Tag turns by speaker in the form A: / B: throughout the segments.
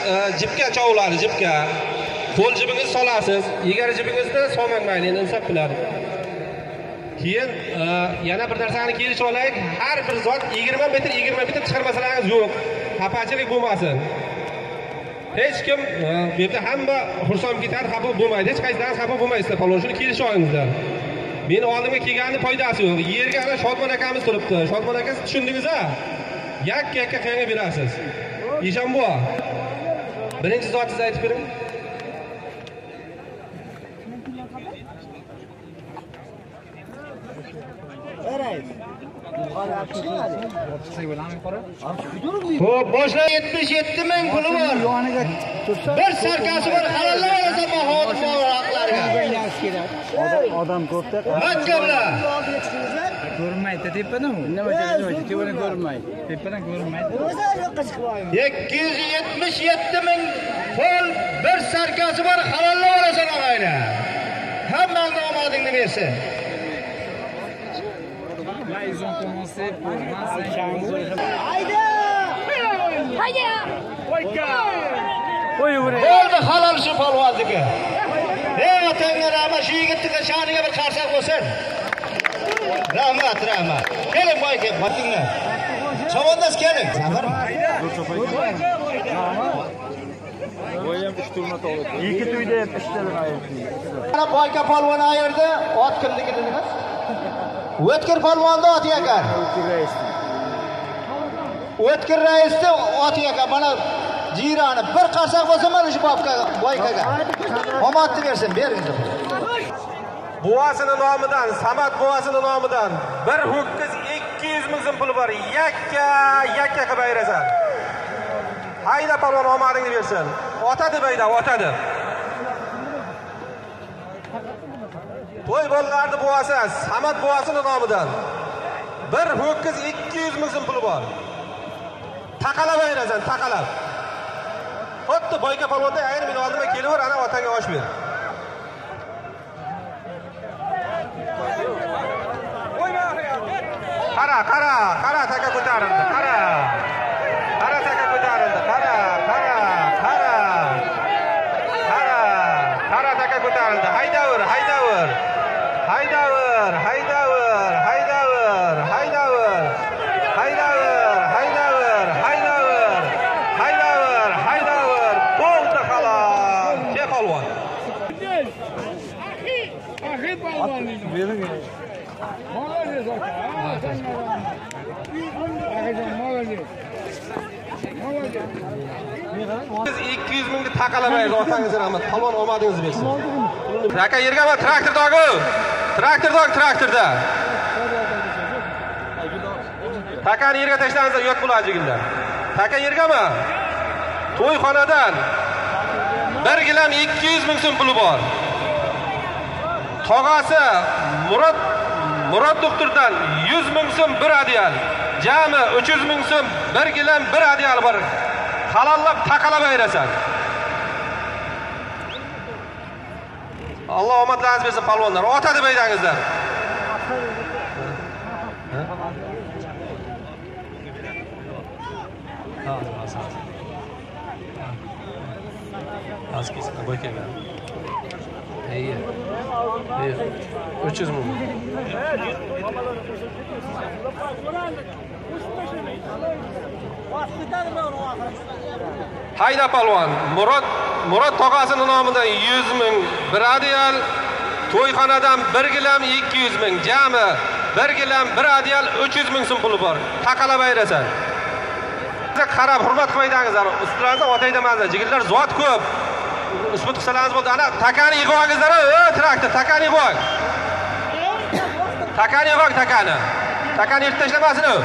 A: jipga chovuladi, jipga. Qo'l jibingizni solasiz. Egar jibingizda solmangmayli, endi insaf biladi. Keyin yana bir narsani kelishib olaylik. Har bir zot 20 metr chiqarmasalaringiz yo'q. Xafachilik bo'lmasin. Hech kim bu yerda hamma xursand ketadi, xafa bo'lmaydi. Hech qaysidan xafa bo'lmaysizlar. Palon shuni kelishib olingizlar. Meni oldimga kelganning foydasi yo'q. Yerga ana Shodmon akamiz turibdi. Shodmon aka tushundingiz-a? Yakka qiyanga berasiz. Eshonbo. Birinchi zotingizni aytib bering.
B: Xo'p, boshla 77 ming puli bor. Bir sarkasi bor, halollar olsa bahodir haqlarga.
C: Odam ko'pda
B: Maktablar.
C: ko'rinmaydi tepadan u. Nima uchun tepadan ko'rinmaydi? Tepadan ko'rinmaydi.
B: 277 ming pul bir sarkasi bor, halollar olsa og'aylar. Hammaning omadingni bersin.
C: Là, ils ont commencé pour 25 euros.
B: Bo'ldi halol shu polvonniki. Ey otangga rahmat, shu yigitga shaniga bir qarsak bo'lsin. Rahmat. Keling boyga, batinglar. Chavandas keling. Safar.
C: Voyam 3 turma to'g'ri. Ikki to'yda ham ishlar ayirdi.
B: Mana boyga polvon ayirdi, ot kimniki dedingiz? O'tkir polvonda oti ekan. O'tkir raisni oti ekan. Mana jirani bir qarsak bo'lsa mana shu boykaga. Omadni bersin, beringiz.
A: Buvasini nomidan, Samad buvasini nomidan bir ho'kiz 200 ming so'm puli bor. Yakka qilib ayirasan. Hayda palvon omadingni bersin. Otadi bayda, otadi. To'y bo'llardi buvasi, Samad buvasini nomidan. Bir ho'kiz 200 ming so'm puli bor. Taqalab ayirasan, taqalab. Xuddi boyga palvonda ayir meni oldimga kelaver, ana otangga osh ber. Qara taka ko'tarildi. Qara taka ko'tarildi. Qara taka ko'tarildi. Haydaver. Bo'ldi xolos. Ke polvon.
C: Axir polvonlik. Молодец,
A: Siz 200 mingni taqalamaysiz, otangiz rahmat. Palvon omadingizni bersin. Aka yerga traktorda. Takani yerga tashlangizlar, yot bo'lajiginglar. Taka yergami? To'yxonadan 1 gilam 200 ming so'm puli bor. Tog'asi Murod doktordan 100 ming so'm bir adyal. Jami 300 ming so'm 1 gilam 1 adyal bor. Halollab taqalab ayirasan. Alloh omadlaringizni bersin palvonlar. Otadi baydangizlar. Askis boykaga. İyi. 300 ming. Hayda palvon, Murod tog'asining nomidan 100 ming bir adyal, to'yxonadan 1 gilam 200 ming, jami 1 gilam 1 adyal 300 ming so'm puli bor. Taqalab ayirasan. Qarab hurmat qilmaydingizlar. Ustilaringizda otaydamanlar. Jigirlar zot ko'p. Usbut qilsalaringiz bo'ldi. Ana takani yig'ingizlar, traktor, takani yig'ing. Takani yig'ing, takani. Takani yirtib tashlamasin u.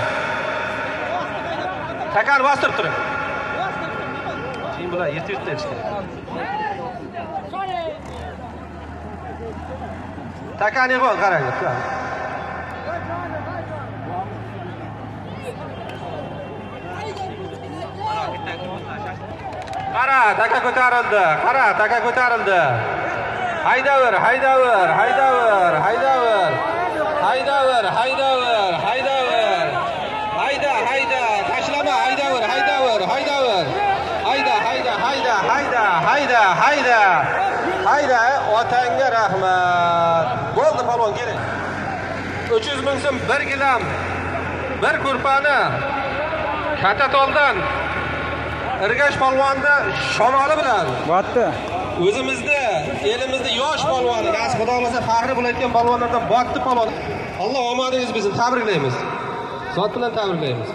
A: Takani bostirib turing. Keyin bular yirtib tashlashgan. Takani yig'ing, qarang. Qara, taka ko'tarildi. Haydaver. Hayda. Tashlama, haydaver. Hayda. hayda, otangga rahmat. Bo'ldi polvon keling. 300 ming so'm 1 gilam, 1 ko'rpani Katatoldan Irgash polvonni shamoli bilan
C: Bo'pti.
A: o'zimizni, elimizning yosh polvoni, nasib xudo xolasa faxri bo'layotgan polvonlardan bo'pti polvon. Alloh omadingiz bersin, tabriklaymiz. Zot bilan tabriklaymiz.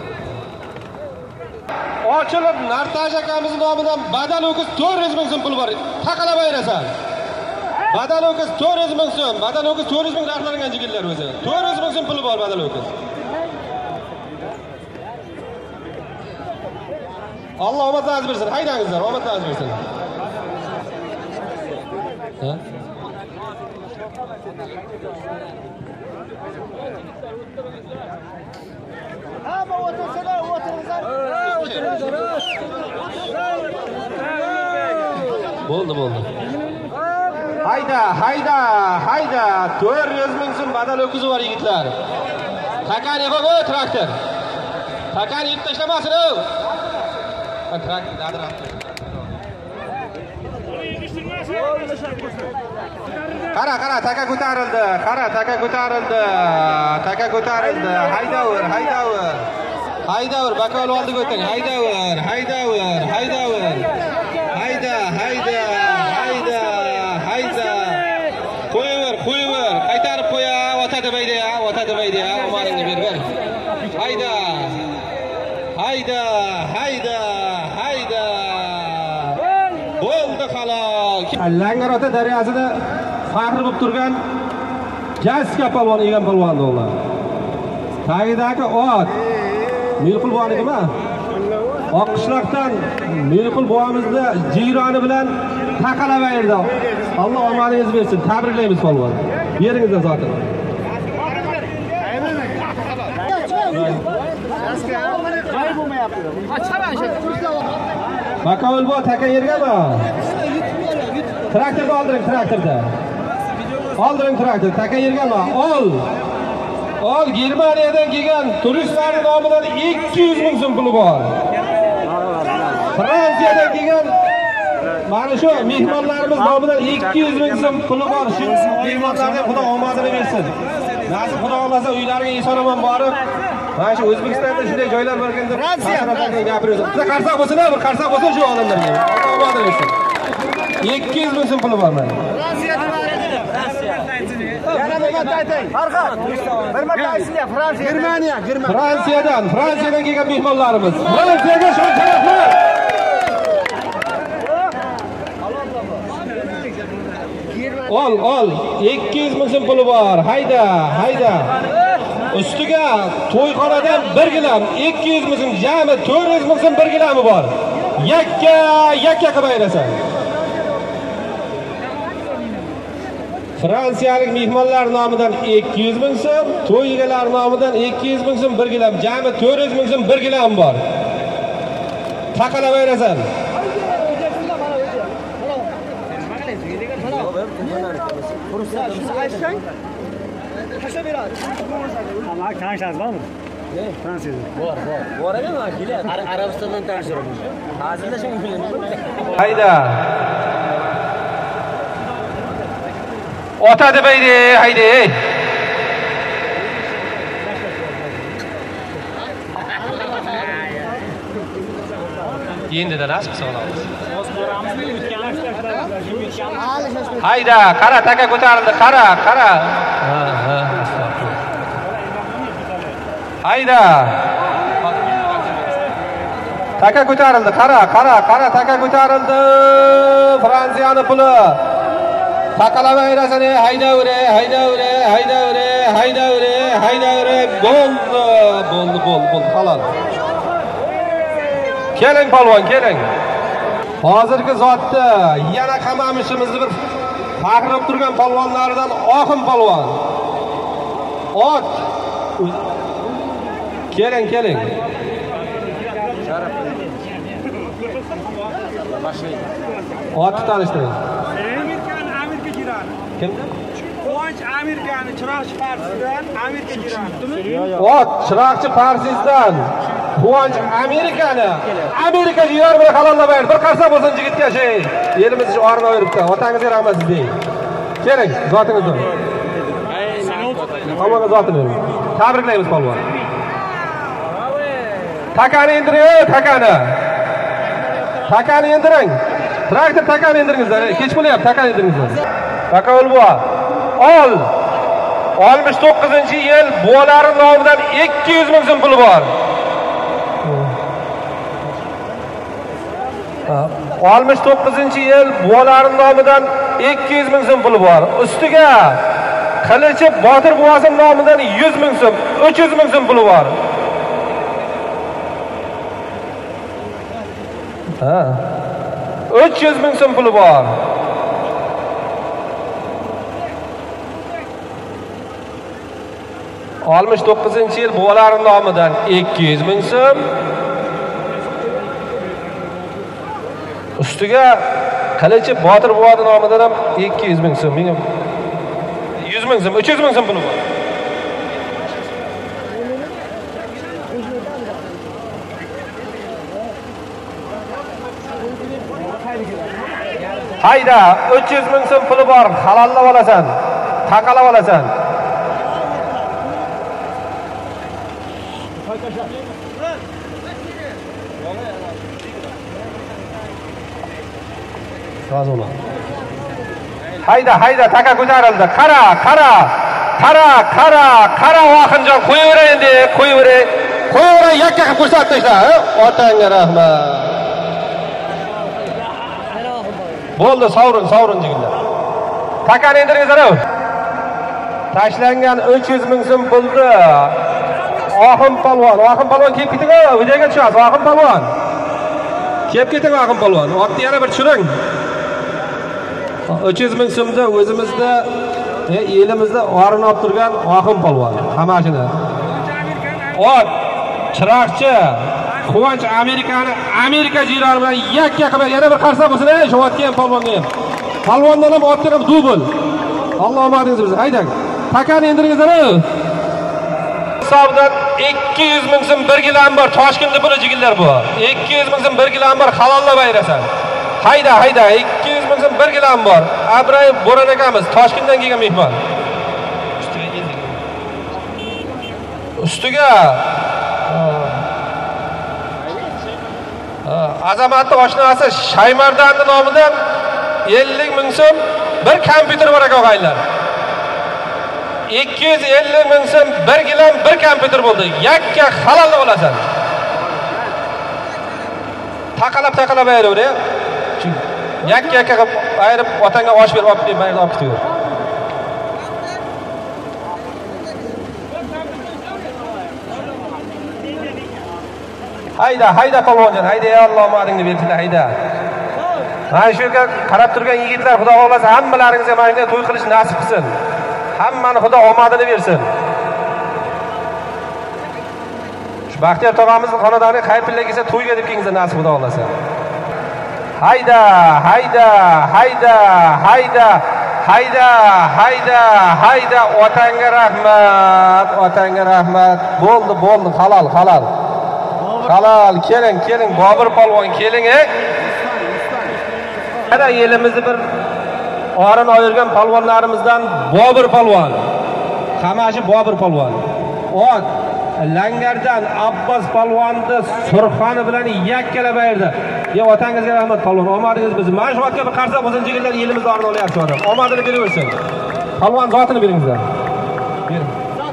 A: Ochilib Nartaj akamizning nomidan badal ho'kiz 400 ming so'm pul bor. Taqalab ayrasan. Badal ho'kiz 400 ming so'm. Badal ho'kiz 400 ming narxlangan yigitlar o'zi. 400 ming so'm puli bor badal ho'kiz. Alloh omadingiz bersin. Haydangizlar, omadingiz bersin. Ha? Bo'ldi. Hayda. 400 ming so'm badal ho'kizi bor yigitlar. Takani qo'y traktor. Takani yeb tashlamasin o. Traktor dadirabdi. Qara, taka ko'tarildi. Taka ko'tarildi. Haydavur, bakol oldiga o'ting. Haydavur. Hayda. Qo'yaver. Qaytarib qo'ya, otadi bayda, omoningni ber. Hayda. Bo'ldi xolos. Langarota daryosida faxr bo'lib turgan Jaska polvon egan polvon o'g'li. Tagidagi ot Milqul bonikimi? Oqishloqdan Milqul bobomizni jiyroni bilan taqalab ayirdi. Alloh omadingizni bersin. Tabriklaymiz polvon. Beringizlar zotim. Bakovul bu taka yergami? Traktorda oldiring, traktor. Taka yergami? Ol, Germaniyadan kelgan turistlarning nomidan 200 ming so'm puli bor. Fransiyadan kelgan mana shu mehmonlarimiz nomidan 200 ming so'm puli bor. Shu mehmonlarga Xudo omadini bersin. Nasib xudo xolasa uylariga eson-omon borib, mana shu O'zbekistonda shunday joylar bor ekan deb Fransiyadan gapirasiz. Biza qarsoq bo'lsin-a, bir qarsoq bo'lsin shu odamlarga. Xudo omadini bersin. 200 ming so'm puli bor mana. Fransiyadan kelgan mehmonlarimiz. Fransiyaga shon sharafli. Ol. 200 ming so'm puli bor. Hayda. Ustiga to'yxonadan 1 gilam 200 ming so'm, jami 400 ming so'm 1 gilami bor. Yakka qilib ayrasan. Fransiyalik mehmonlar nomidan 200 ming so'm, to'y egalari nomidan 200 ming so'm 1 gilam, jami 400 ming so'm 1 gilam bor. Taqalab ayrasan.
C: Ama tanışaz var mı? Fransız. Var ama geliyor. Arabistan'dan tanışıyorum. Hazırda şimdi biliyorum.
A: Hayda. Otadi baydi, haydi. Endi de nasib olamiz. Hayda, qara taka ko'tarildi, qara. Hayda. Taka ko'tarildi, qara, taka ko'tarildi. Fransiyani puli. Taqalab ayrasan, haydavur. Bo'ldi, halol. Keling polvon, keling. Hozirgi zotda yana qamamishimizni bir faxr qilib turgan polvonlardan Oxim polvon. Ot. Keling. Otni tanishtiring.
C: Amerika jirani.
A: Kim?
C: Quvonch Amerikani chiroqchi partisidan Amerika jirani.
A: Ot, chiroqchi partisidan Quvonch Amerika jiyor bilan halollamaydi. Bir qarsa bo'lsin yigitga shay. Elimiz shu orni o'yiribdi. Otangizga rahmat sizga. Keling, zotingizni. Allohga zotini. Tabriklaymiz polvon. Takani indiring, takani indiring. Traktor takani indiringizlar. Kech bo'lyapti, takani indiringizlar. Takavul bu. Ol. 69-yil buvalari nomidan 200 ming so'm puli bor. 69-yil buvalari nomidan 200 ming so'm puli bor. Ustiga Qilichi Botir buvasi nomidan 100 ming so'm, 300 ming so'm puli bor. 300 ming so'm puli bor. Almış 9-yil buvalari nomidan 200 ming so'm. Ustiga Qilichi Botir buvasi nomidan ham 200 ming so'm. 100 ming so'm, 300 ming so'm puli bor. Hayda, 300 ming so'm puli bor. Halollab olasan, taqalab olasan. Hayda, taka ko'tarildi. Qara, Vohidjon, qo'yaver endi, qo'yaver, yakka qilib ko'rsatdinglar. Otangga rahmat. Bo'ldi, sovrin jigitlar. Takani indiringizlar. Tashlangan 300 ming so'm pulni Ohim polvon kelib keting-a, videoga tushasiz. Ohim polvon. Kelib keting, Ohim polvon. Otni yana bir tushiring. 300 ming so'mda o'zimizda elimizda orini olib turgan Ohim polvon. Hammashini. Ot, chiroqchi, Quvonch Amerika jiylari bilan yakka qilib yana bir qarsa bo'lsin, shu otgan polvonga ham. Polvondan ham otgan ham dubl. Alloh omadingizni bersin. Haydang. Takani indiringizlar. Hisobdan 200 ming so'm 1 gilam bor. Toshkentda puli jigillar bu. 200 ming so'm 1 gilam bor. Halollab ayrasan. Hayda, 200 ming so'm 1 gilam bor. Abrayev Bo'ron akamiz Toshkentdan kelgan mehmon. Ustiga Azamatli oshnasi Shaymardanning nomidan 50 ming so'm bir kompyuter bor og'aylar. 250 ming so'm 1 gilam bir kompyuter bo'ldi. Yakka halollab olasan. Taqalab ayraver. Yakka qilib ayirib otangga osh berib olib mayli olib ketaver. Hayda polvonjon, hayda ya Alloh omadingni bersinlar, hayda. Mana shu yerga qarab turgan yigitlar, Xudo xolasa hammalaringizga mana shunday to'y qilish nasib qilsin. Hammani Xudo omadini bersin. Shu Baxtiyor tog'amizning xonadoniga qaypillar kelsa to'yga deb kelingizlar nasib Xudo xolasa. Hayda, otangga rahmat. Bo'ldi, halol. Halol, keling, Bobur polvon, keling. Mana elimizni bir orin oyirgan polvonlarimizdan Bobur polvon. Hamashi Bobur polvon. Ot Langardan Abbos polvonni Surxoni bilan yakkalab berdi. Ya otangizga rahmat polvon, omadingiz biz. Mana shu otga bir qarsa bo'lsin, jigitlar elimizda orin olyapti odam. Omadini beraversin. Polvon zotini beringizlar. Bering.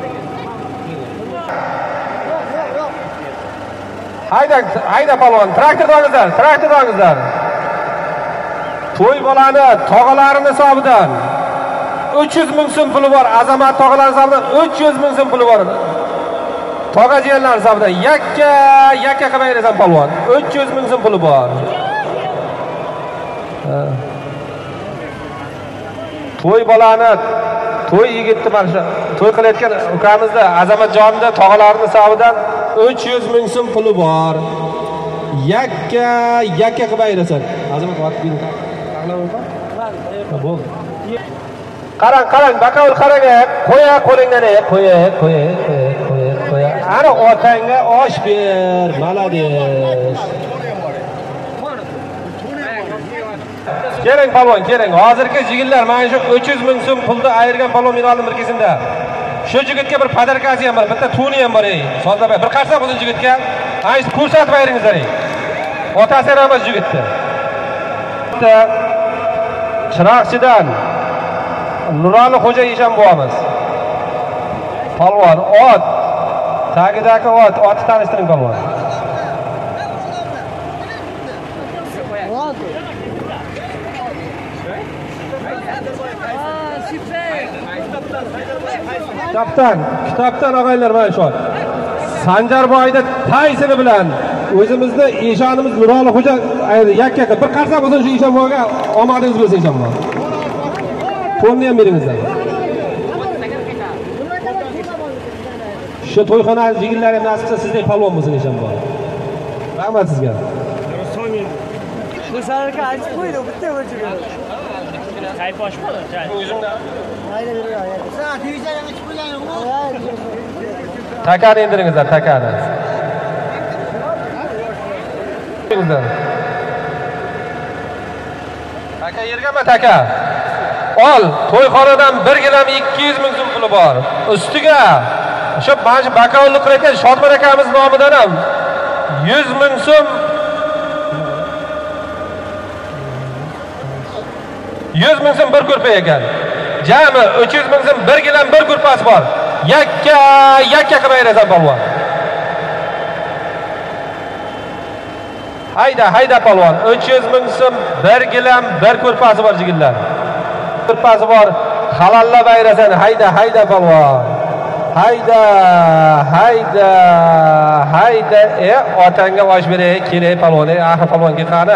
A: Hayda polvon, traktordan. To'y bolani tog'alarini hisobidan 300 ming so'm puli bor. Azamat tog'alari hisobidan 300 ming so'm puli bor. Tog'a jiyanlar hisobidan yakka qilib ayrasan polvon. 300 ming so'm puli bor. To'y bolani, to'y yigitni mana shu to'y qilayotgan ukamizda Azamatjonda tog'alarini hisobidan 300 ming so'm puli bor. Yakka qilib ayrasan. Azamat vaqt bering. Bo'ldi. Qarang, Baqavul qarang. Qo'ya qo'lingdan, qo'ya. Ana otanga osh ber. Malades. Keling palvon, keling. Hozirgi yigitlar mana shu 300 ming so'm pulni ayirgan palvon men oldim bir kesimda. Shu yigitga bir podarkasi ham bor, bitta tuni ham bor ey. Soldabay bir qarsa bo'lsin yigitga. Ayt ko'rsatib ayringizlar ey. Otasi Ramaz yigitni. Chiroqchidan Nurali xo'ja isham bo'lamiz. Palvon ot. Tagidagi otni tanishtiring palvon. Kitobdan og'aylar mana shu. Sanjarboyda taysini bilan o'zimizni eshonimiz Nurali xo'ja yakka bir qarsa bo'lsin shu eshonboyga omadingiz bo'lsin eshonboy. Qo'lni ham beringizlar. Shu to'yxona yigitlar ham nasib qilsa sizdek palvon bo'lsin eshonboy. Rahmat sizga.
C: Bu sarka açık koydu, bitti ölçüyor. Çay boş mu? Çay. Haydi bir ya. Sen Twitter'dan açık koyuyorsun mu?
A: Takani indiringizlar, takani. Taka yergami taka? Ol, to'yxonadan 1 gilam 200 ming so'm puli bor. Ustiga shu mana bakovullik qilayotgan Shodmon akamiz nomidan ham 100 ming so'm 100 ming so'm bir ko'rpa ekan. Jami 300 ming so'm 1 gilam 1 ko'rpasi bor. Yakka qilib ayirasan palvon. Hayda palvon. 300 ming so'm 1 gilam 1 ko'rpasi bor yigitlar. Ko'rpasi bor. Halallab ayirasan. Hayda palvon. Hayda. Otanga osh beray, kelay palvon. Axir palvonga qani.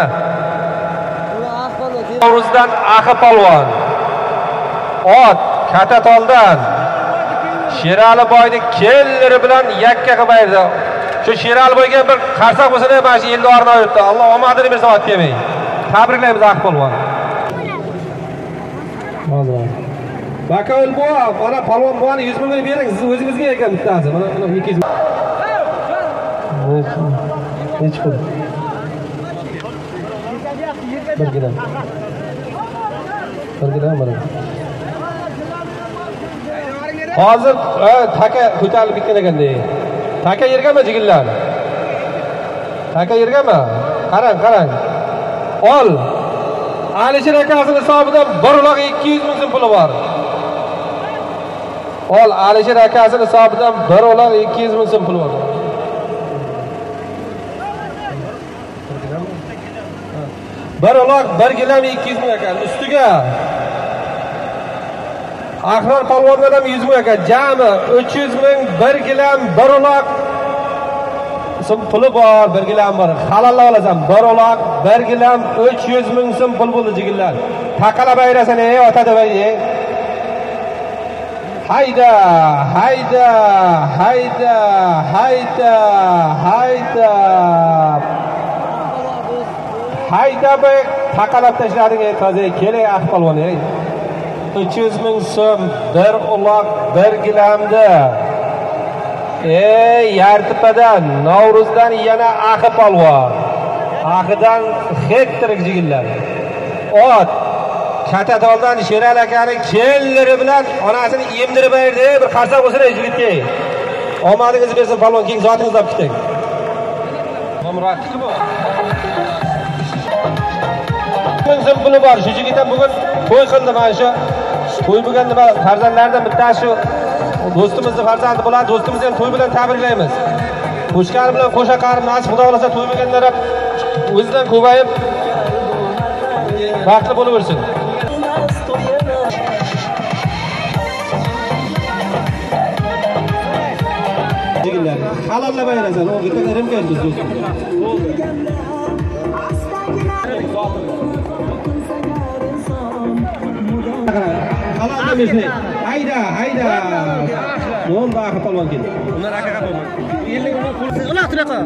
A: Novruzdan axi palvon. Ot Katatoldan Sherali boyning kellari bilan yakka qilib ayirdi. Shu Sherali boyga bir qarsak bo'lsa ham mana shu Eldorni o'tdi. Alloh omadini bersin ot demay. Tabriklaymiz axi palvon. Hozir. Bakovul bu, mana palvon buvani 100 ming bering, siz o'zingizga ekan bittasi. Mana 200 ming. Hech pul. Bir gilam mana. Hozir taka ko'tarilib ketgan ekanda. Taka yergami jigillar? Taka yergami? Qarang. Ol. Alisher akasining hisobidan 1,200 ming so'm puli bor. Ol, Alisher akasining hisobidan 1,200 ming so'm puli bor. Bir uloq 1 gilam 200 ming ekan. Ustiga Ahror palvondan ham 100 ming ekan. Jami 300 ming 1 gilam 1 uloq so'm puli bor, 1 gilam bor. Halallab olasan. 1 uloq 1 gilam 300 ming so'm pul bo'ldi jigillar. Taqalab ayrasan ey ota debay. Hayda be taqalab tashlading ey toza kelay axi palvon ey. 300 ming so'm 1 uloq 1 gilamda. Yartipadan Novruzdan yana axi palvon. Axidan xettirik jigillar. Ot Katatoldan Sherali akaning kellari bilan onasini emdirib berdi. Bir qarsak bo'lsin yigitga. Omadingizni bersin palvon, keng zotingizni olib keting. Mamratiki bu. So'm puli bor. Shu yigitdan bugun to'y qildi mana shu. To'y bo'lganda farzandlardan bittasi shu do'stimizni farzandi bo'ladi. Do'stimizni ham to'y bilan tabriklaymiz. Qo'shqari bilan qo'sha qarib nasib xudo xolasa to'y bo'lganlar ham o'zidan ko'payib baxtli bo'laversin. Jigillar, halallab ayrasan, o bitta rimkaysiz do'stim. Halallab ayrasan. Hayda. Bo'ldi axir palvon keldi. Ular akaga palvon. Uloq turaqa.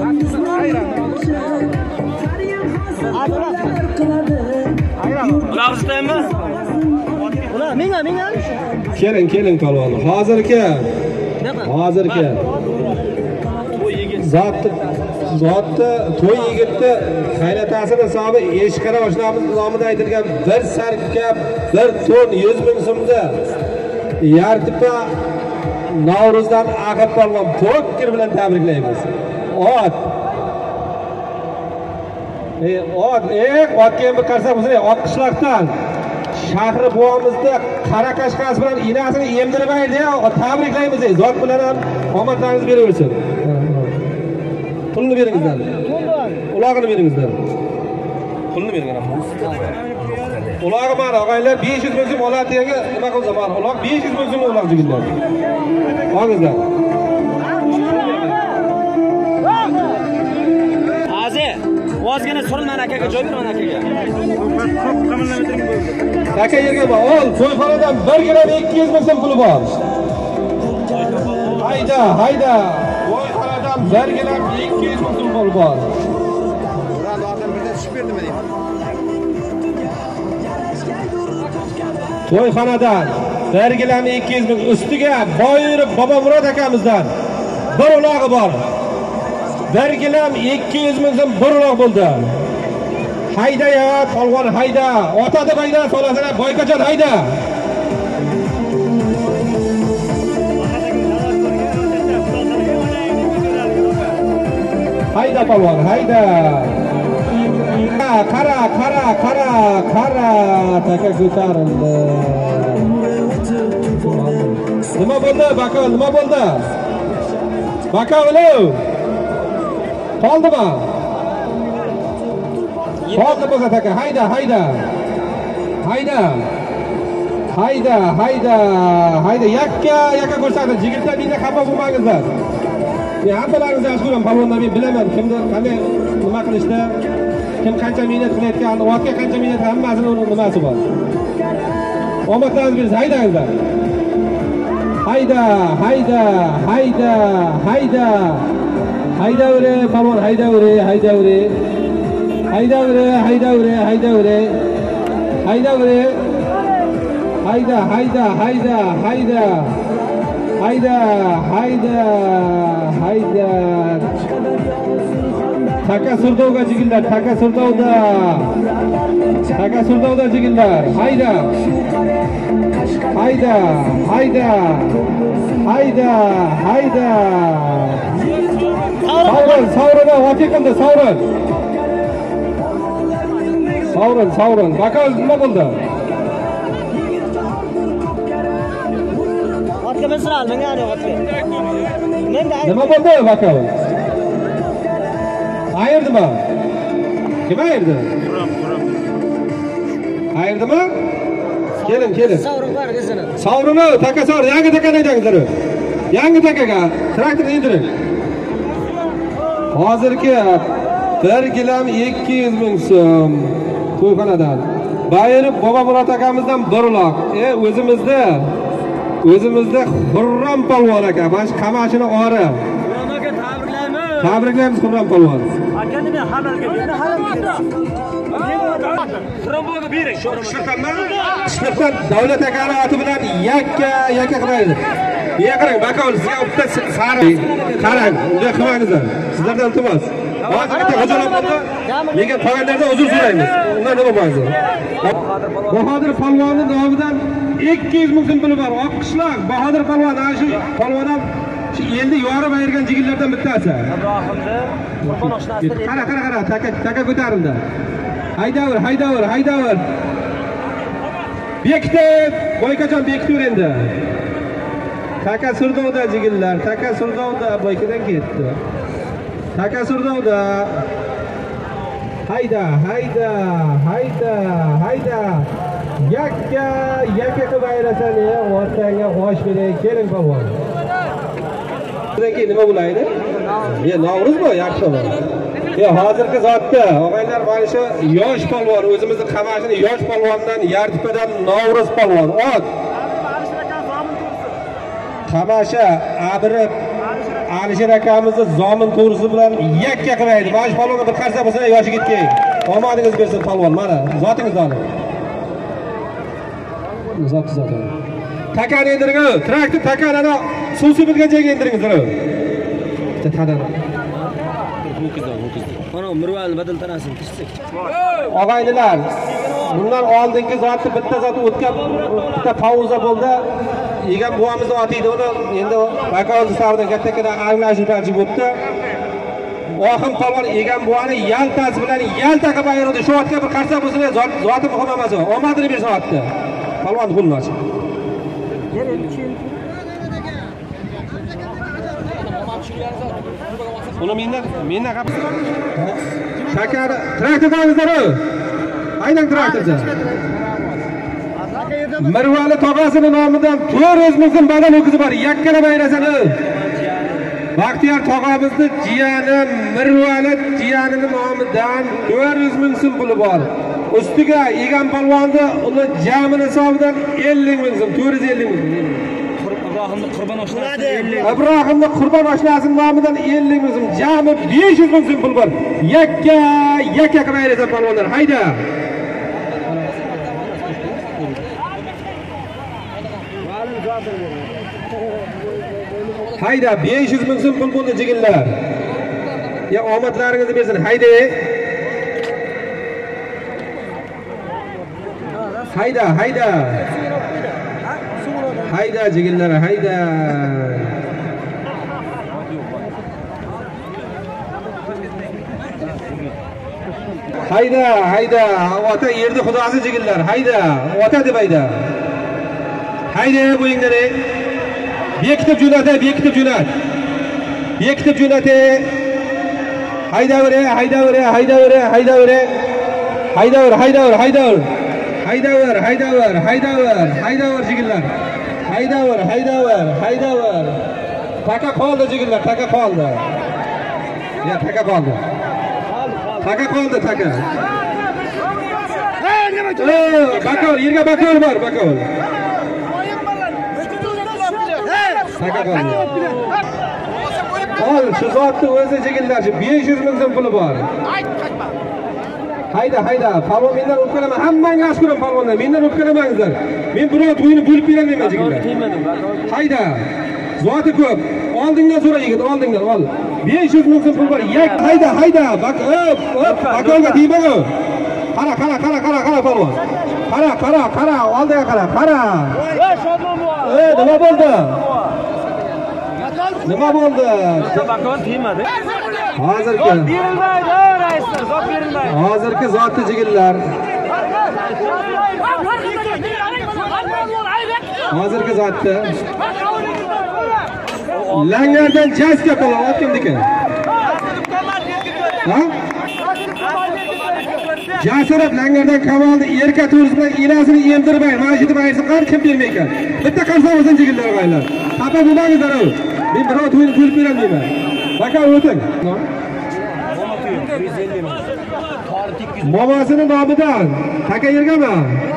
A: Ular bizdami? Ular menga. Keling palvon. Hozirki. Zotni to'y yigitni qaynatasini hisobi eshikara oshnamiz nomida aytilgan bir sarkab bir ton 100 ming so'mda yartipa Navruzdan aqib polvon pokker bilan tabriklaymiz. Ot otga bir qarsak bo'lsa, ot qishloqdan shahri buvamizda qara qashqasi bilan inasini emdirmaydi, tabriklaymiz. Zot bilan ham omadlaringiz beraversin. Pulni beringizlar. Ulog'ini beringizlar. Pulni beringlar. Ulog'i mana og'aylar 500 ming so'm oladi deganga nima qilsa mana uloq 500 ming so'm uloq jigillar. Olingizlar.
C: Azi, ozgina surilman akaga joy beraman akaga.
A: Aka yerga bor. Ol, to'yxonadan 1 gram 200 ming so'm puli bor. Hayda. To'yxonadan 1 gram 200 ming so'm puli bor. To'yxonadan 1 gram 200 ming ustiga Boyirov Bobomurod akamizdan bir ulog'i bor. 1 gram 200 ming so'm bir uloq bo'ldi. Hayda ya, polvon hayda. Otadi bayda solasana, Boykajon hayda. Hayda polvon, hayda. Qara. Taka ko'tarildi. Nima bo'ldi? Baka, nima bo'ldi? Baka o'lov. Qoldimi? Qoldi bo'lsa taka, hayda. Yakka ko'rsatdi. Jigitlar menga xafa bo'lmangizlar. Men hammalaringizni yaxshi ko'raman, polvonlar, men bilaman kimni qanday nima qilishda, kim qancha mehnat qilayotgan, otga qancha mehnat, hammasini o'z nimasi bor. Omadlaringiz bersin, haydangizlar. Haydavre, polvon, haydavre. Hayda. Taka Surdovga jigillar, Taka Surdovda jigillar. Hayda. Savrona vaqti qildi, Savron. Bakal nima bo'ldi?
C: Otga misral, menga otga.
A: Nima bo'ldi Bakal? Ayırdimi? Kim ayırdı? Ayırdimi? Kelin.
C: Savron var kızını.
A: Savrunu, taka savr, yangi taka neydangizlar? Yangi takaga traktorni indiring. Hozirgi 1 gram 200 ming so'm to'yxonadan. Boyirov Bobomurod akamizdan bir uloq. O'zimizda Xurram polvon aka, mana shu qamashini ori. Tabriklaymiz Xurram polvon.
C: Akani men halalga Xurramga bering.
A: Qishloqdan davlat akani oti bilan yakka qilmaydi. Niye qarang, bakol sizga bitta sari qarang, unday qilmangizlar. Sizlardan iltimos. Hozirgacha xo'jalik bo'ldi. Lekin qolganlardan uzr so'raymiz. Undan nima bo'lmaydi. Bahodir polvonning nomidan 200 ming so'm puli bor. Oqishloq Bahodir polvon, ana shu polvon ham shu endi yorib ayirgan jigillardan bittasi. Qara, taka ko'tarildi. Haydavr. Bekitib, Boykajon bekitib endi. Taka Surdovda jigillar, Taka Surdovda Boykadan ketdi. Taka Surdovda. Hayda. Yakka qilib ayirasan, otanga osh berang, keling polvon. Bundan keyin nima bo'laydi? Navruz bu, yaxshi bo'l. Hozirgi zotda og'aylar mana shu yosh polvon, o'zimizning qamashini yosh polvondan, Yartipadan Navruz polvon. Ot. Qamasha Abirib Alisher akamizni zomin to'g'risi bilan yakka qilmaydi. Mana shu polvonga bir qarsa bo'lsa, yoshi ketgan. Omadingiz bersin polvon, mana zotingizni oling. Zot. Takani indiring, traktor takani suv bitgan joyga indiringizlar. Bitta tanani.
C: Ana Mirvalni badal tanasini tishsak.
A: Og'aynilar, bundan oldingi zotni bitta zot o'tkab, bitta pauza bo'ldi. Egan buvamiz oti edi, uni endi vakolat savdan katta-katta anglashuvchi bo'libdi. Oxim polvon egan buvani yaltasi bilan yalta qilib ayirdi. Shu otga bir qarsa bo'lsa, zoti muhim emas. Omadini bersin otni. Polvon qo'lini ochib. Uni mendan qap. Shakar traktordangizdar-ku. Aynan traktorda. Mirvali tog'asining nomidan 400 ming so'm badal o'kizi bor. Yakkana bayrasan. Baxtiyor tog'amizni jiyani Mirvali jiyanining nomidan 400 ming so'm puli bor. Ustiga egan polvonni uni jami hisobidan 50 ming so'm, 450 ming so'm. Ibrohimning Qurbon oshnasining nomidan 50 ming so'm, jami 500 ming so'm pul bor. Yakka qilib ayrasan polvonlar. Hayda. Hayda 500 ming so'm pul bo'ldi jigillar. Ya omadlaringizni bersin. Hayda. Hayda. Hayda jigillar, hayda. Hayda. Ota yerdi xudosi jigillar. Hayda. Ota deb hayda. Hayda bo'yinglar. Bekitib jo'nat. Haydaver. Jigillar. Haydaver. Taka qoldi jigillar, taka qoldi. Ya taka qoldi. Taka. Bakol, yerga bakol bor, bakol. Taka qoldi. Ol, shu zotni o'zi jigillar, 500 ming so'm puli bor. Hayda. Palvon mendan o'pkalaman. Hammangga ashkuram palvonlar. Mendan o'pkalamangizlar. Men biror to'yini bo'lib berolmayman jigillar. Hayda. Zoti ko'p. Oldingdan so'ra yigit, oldingdan ol. 500 ming so'm pul bor. Hayda. Bakolga tegmagu. Qara palvon. Qara, oldiga qara. Nima bo'ldi?
C: Bakol tegmadi.
A: Hozirgi zotni jigillar. Hozirgi zotni. Langardan jaska polvon otgandiki. Ha? Jasorat langardan kavolni erka to'riz bilan elasini emdirmay, mana shu deb aytsa qar kim bermaykan. Bitta qarsa olsin jigillar og'aylar. Xafa bo'lmangizlar. Men biror to'yini bo'lib berolmayman. Bakal o'ting. Momasini nomidan taka yergami?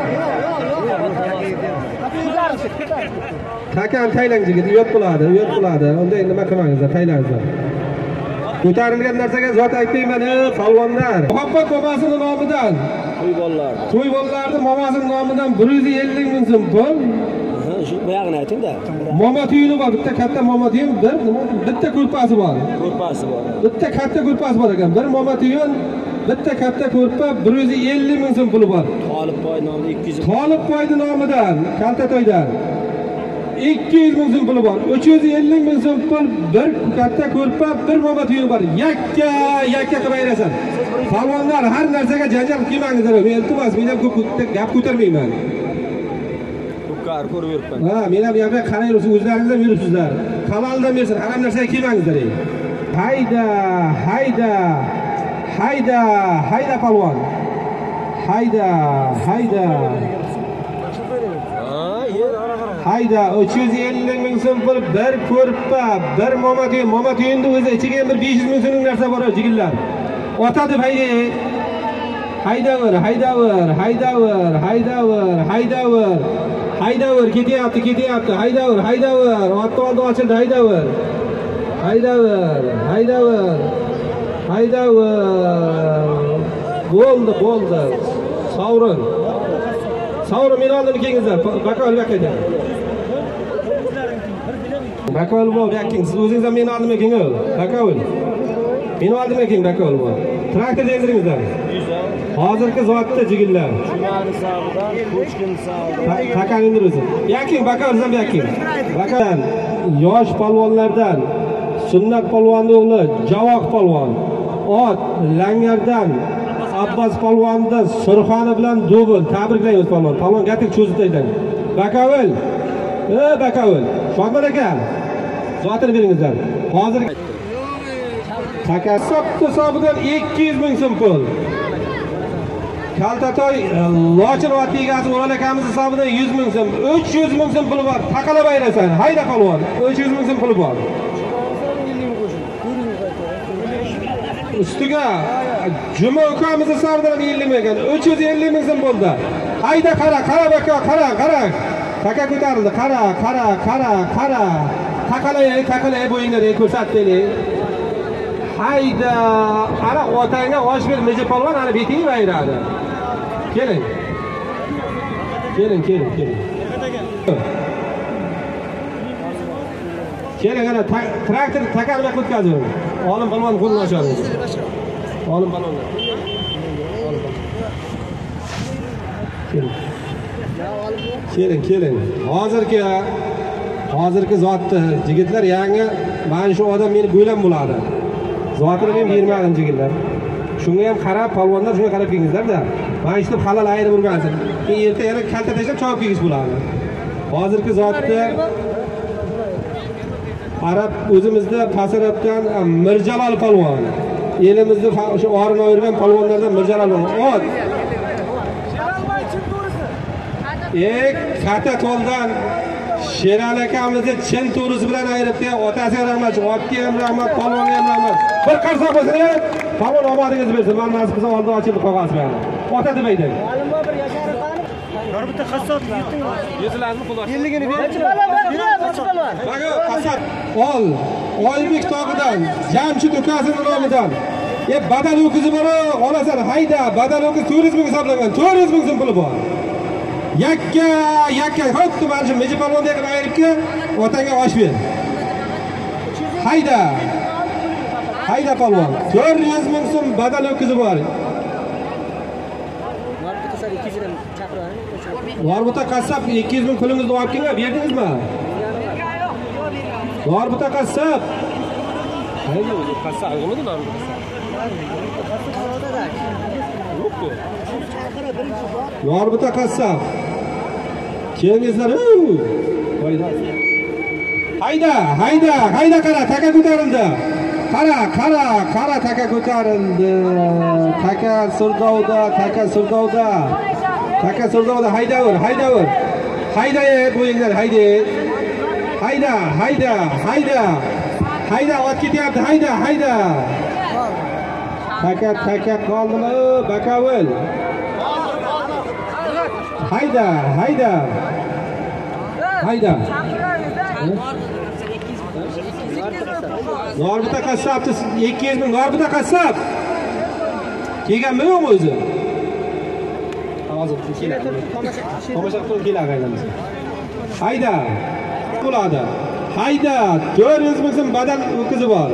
A: Takan taylang jigit, uyat bo'ladi. Unda nima qilmangizlar, taylangizlar. Ko'tarilgan narsaga zot aytmayman, polvonlar. Muhabbat momasini nomidan to'y bolalarning momasini nomidan 150 ming so'm pul.
C: Shu buyog'ini ayting-da.
A: Moma tuyini bor, bitta katta moma tuyim, bitta ko'rpasi bor. Bitta katta ko'rpasi bor ekan. Bir moma tuyim, bitta katta ko'rpa 150 ming so'm puli bor.
C: Tolibboy nomidan 200 ming.
A: Tolibboy nomidan, kalta to'ydan 200 ming so'm puli bor. 350 ming so'm pul, bir katta ko'rpa, bir moma tuyim bor. Yakka qilib ayrasan. Polvonlar har narsaga janjal qilmangizlar. Men iltimos, men ham ko'p gap ko'tarmayman.
C: Ko'rib yuribman.
A: Ha, men ham yoqqa qaraysiz, o'zlaringiz ham yuribsizlar. Haloldan bersin, har narsaga kelmangizlar. Hayda polvon. Hayda. Hayda, 350 ming so'm pul, bir ko'rpa, bir moma tuyinni o'zi ichiga bir 500 ming so'mning narsa bor, jigillar. Ota deb haydaver. Haydaver, ketyapti. Haydaver. Otni oldi ochildi, haydaver. Bo'ldi. Savrin meni oldimga kelingizlar. Bakol yoqqa. Bakol bu yoqqa. Siz o'zingiz ham meni oldimga kelinglar. Bakol. Meni oldimga keling, baka olib. Traktor dengiringizlar. Hozirgi zotda jigillar.
C: Jumani savdan, ko'chkin savdan.
A: Takan indirsin. Yaking, baka o'zim yaking. Bakadan yosh polvonlardan Sunnat polvonning o'g'li Javoq polvon, ot Langardan Abbos polvonni Surxoni bilan dubl tabriklaymiz polvon. Polvon gatik cho'zib taydan. Bakavul. Bakavul. Shodmon aka. Zotini beringizlar. Hozir Takassob hisobidan 200 ming so'm pul. Kaltatoy Lochin vaqti egasi O'ral akamiz hisobidan 100 ming so'm, 300 ming so'm puli bor. Taqalab ayrasan. Hayda polvon. 300 ming so'm puli bor. Ustiga Juma ukamiz hisobidan 50 ming ekan. 350 ming so'm bo'ldi. Hayda qara baka, qara. Taka ko'tarildi. Qara. Taqalay bo'yinglarga ko'rsatdinglar. Hayda, qara otangga osh ber, meja polvon ana beting bayradi. Keling. Keling ana traktor takarga o'tkazing. Olim polvon qo'lini ochadi. Olim polvon. Keling. Hozirgi zotni yigitlar yangi mana shu odam meni bo'ylam bo'ladi. Zotini men bermadim jigitlar. Shunga ham qarab, polvonlar shunga qarab kelingizlar-da. Mana shu halol ayirib urgansiz. Keyin erta yana kalta tashlab chopib kelgish bo'ladi. Hozirgi zotni qarab o'zimizda pasarabdan Mirjalol polvon. Elimizda o'sha orini o'rgan polvonlardan Mirjalol polvon. Kata to'ldan Sherali akamizni chin to'g'risi bilan ayiribdi. Otasiga rahmat, otga ham rahmat, polvonga ham rahmat. Bir qarsoq bo'lsa, polvon omadingizni bersin. Men nasib qilsa oldi ochilib qog'oz bilan. Ota demaydi.
C: Alimbo bir yasharib qani. Bitta qassob yutding.
A: Yuzlarini pul olib.
C: 50 gini ber.
A: Mana qassob. Ol. Oybek tog'idan, Jamshid ukasining nomidan. Badal o'kizi bor, olasan. Hayda, badal o'kiz 400 ming hisoblangan. 400 ming so'm puli bor. Yakka, xuddi mana shu meja polvondek qilib ayiribki, otangga osh ber. Hayda polvon. 400 ming so'm badal o'kizi bor. Norbuta qassob 200 ming pulingizni olib kelgan, berdingizmi? Norbuta qassob. Hayda, qassob olmadimi Norbuta? Norbuta qassob. Kelingizlar. Hayda qara, taka ko'tarildi. Qara taka ko'tarildi. Taka surdovda haydavur. Hayda bo'yinglar, hayda ot ketyapti, hayda. Taka qoldimi, bakavul. Hayda. Norbuta qassobni 200 ming Norbuta qassob. Kelganmi yo'qmi o'zi? Hozir keladi. Tomosha qilib keladi aylanamiz. Hayda. Bo'ladi. Hayda. 400 ming so'm badal o'kizi bor.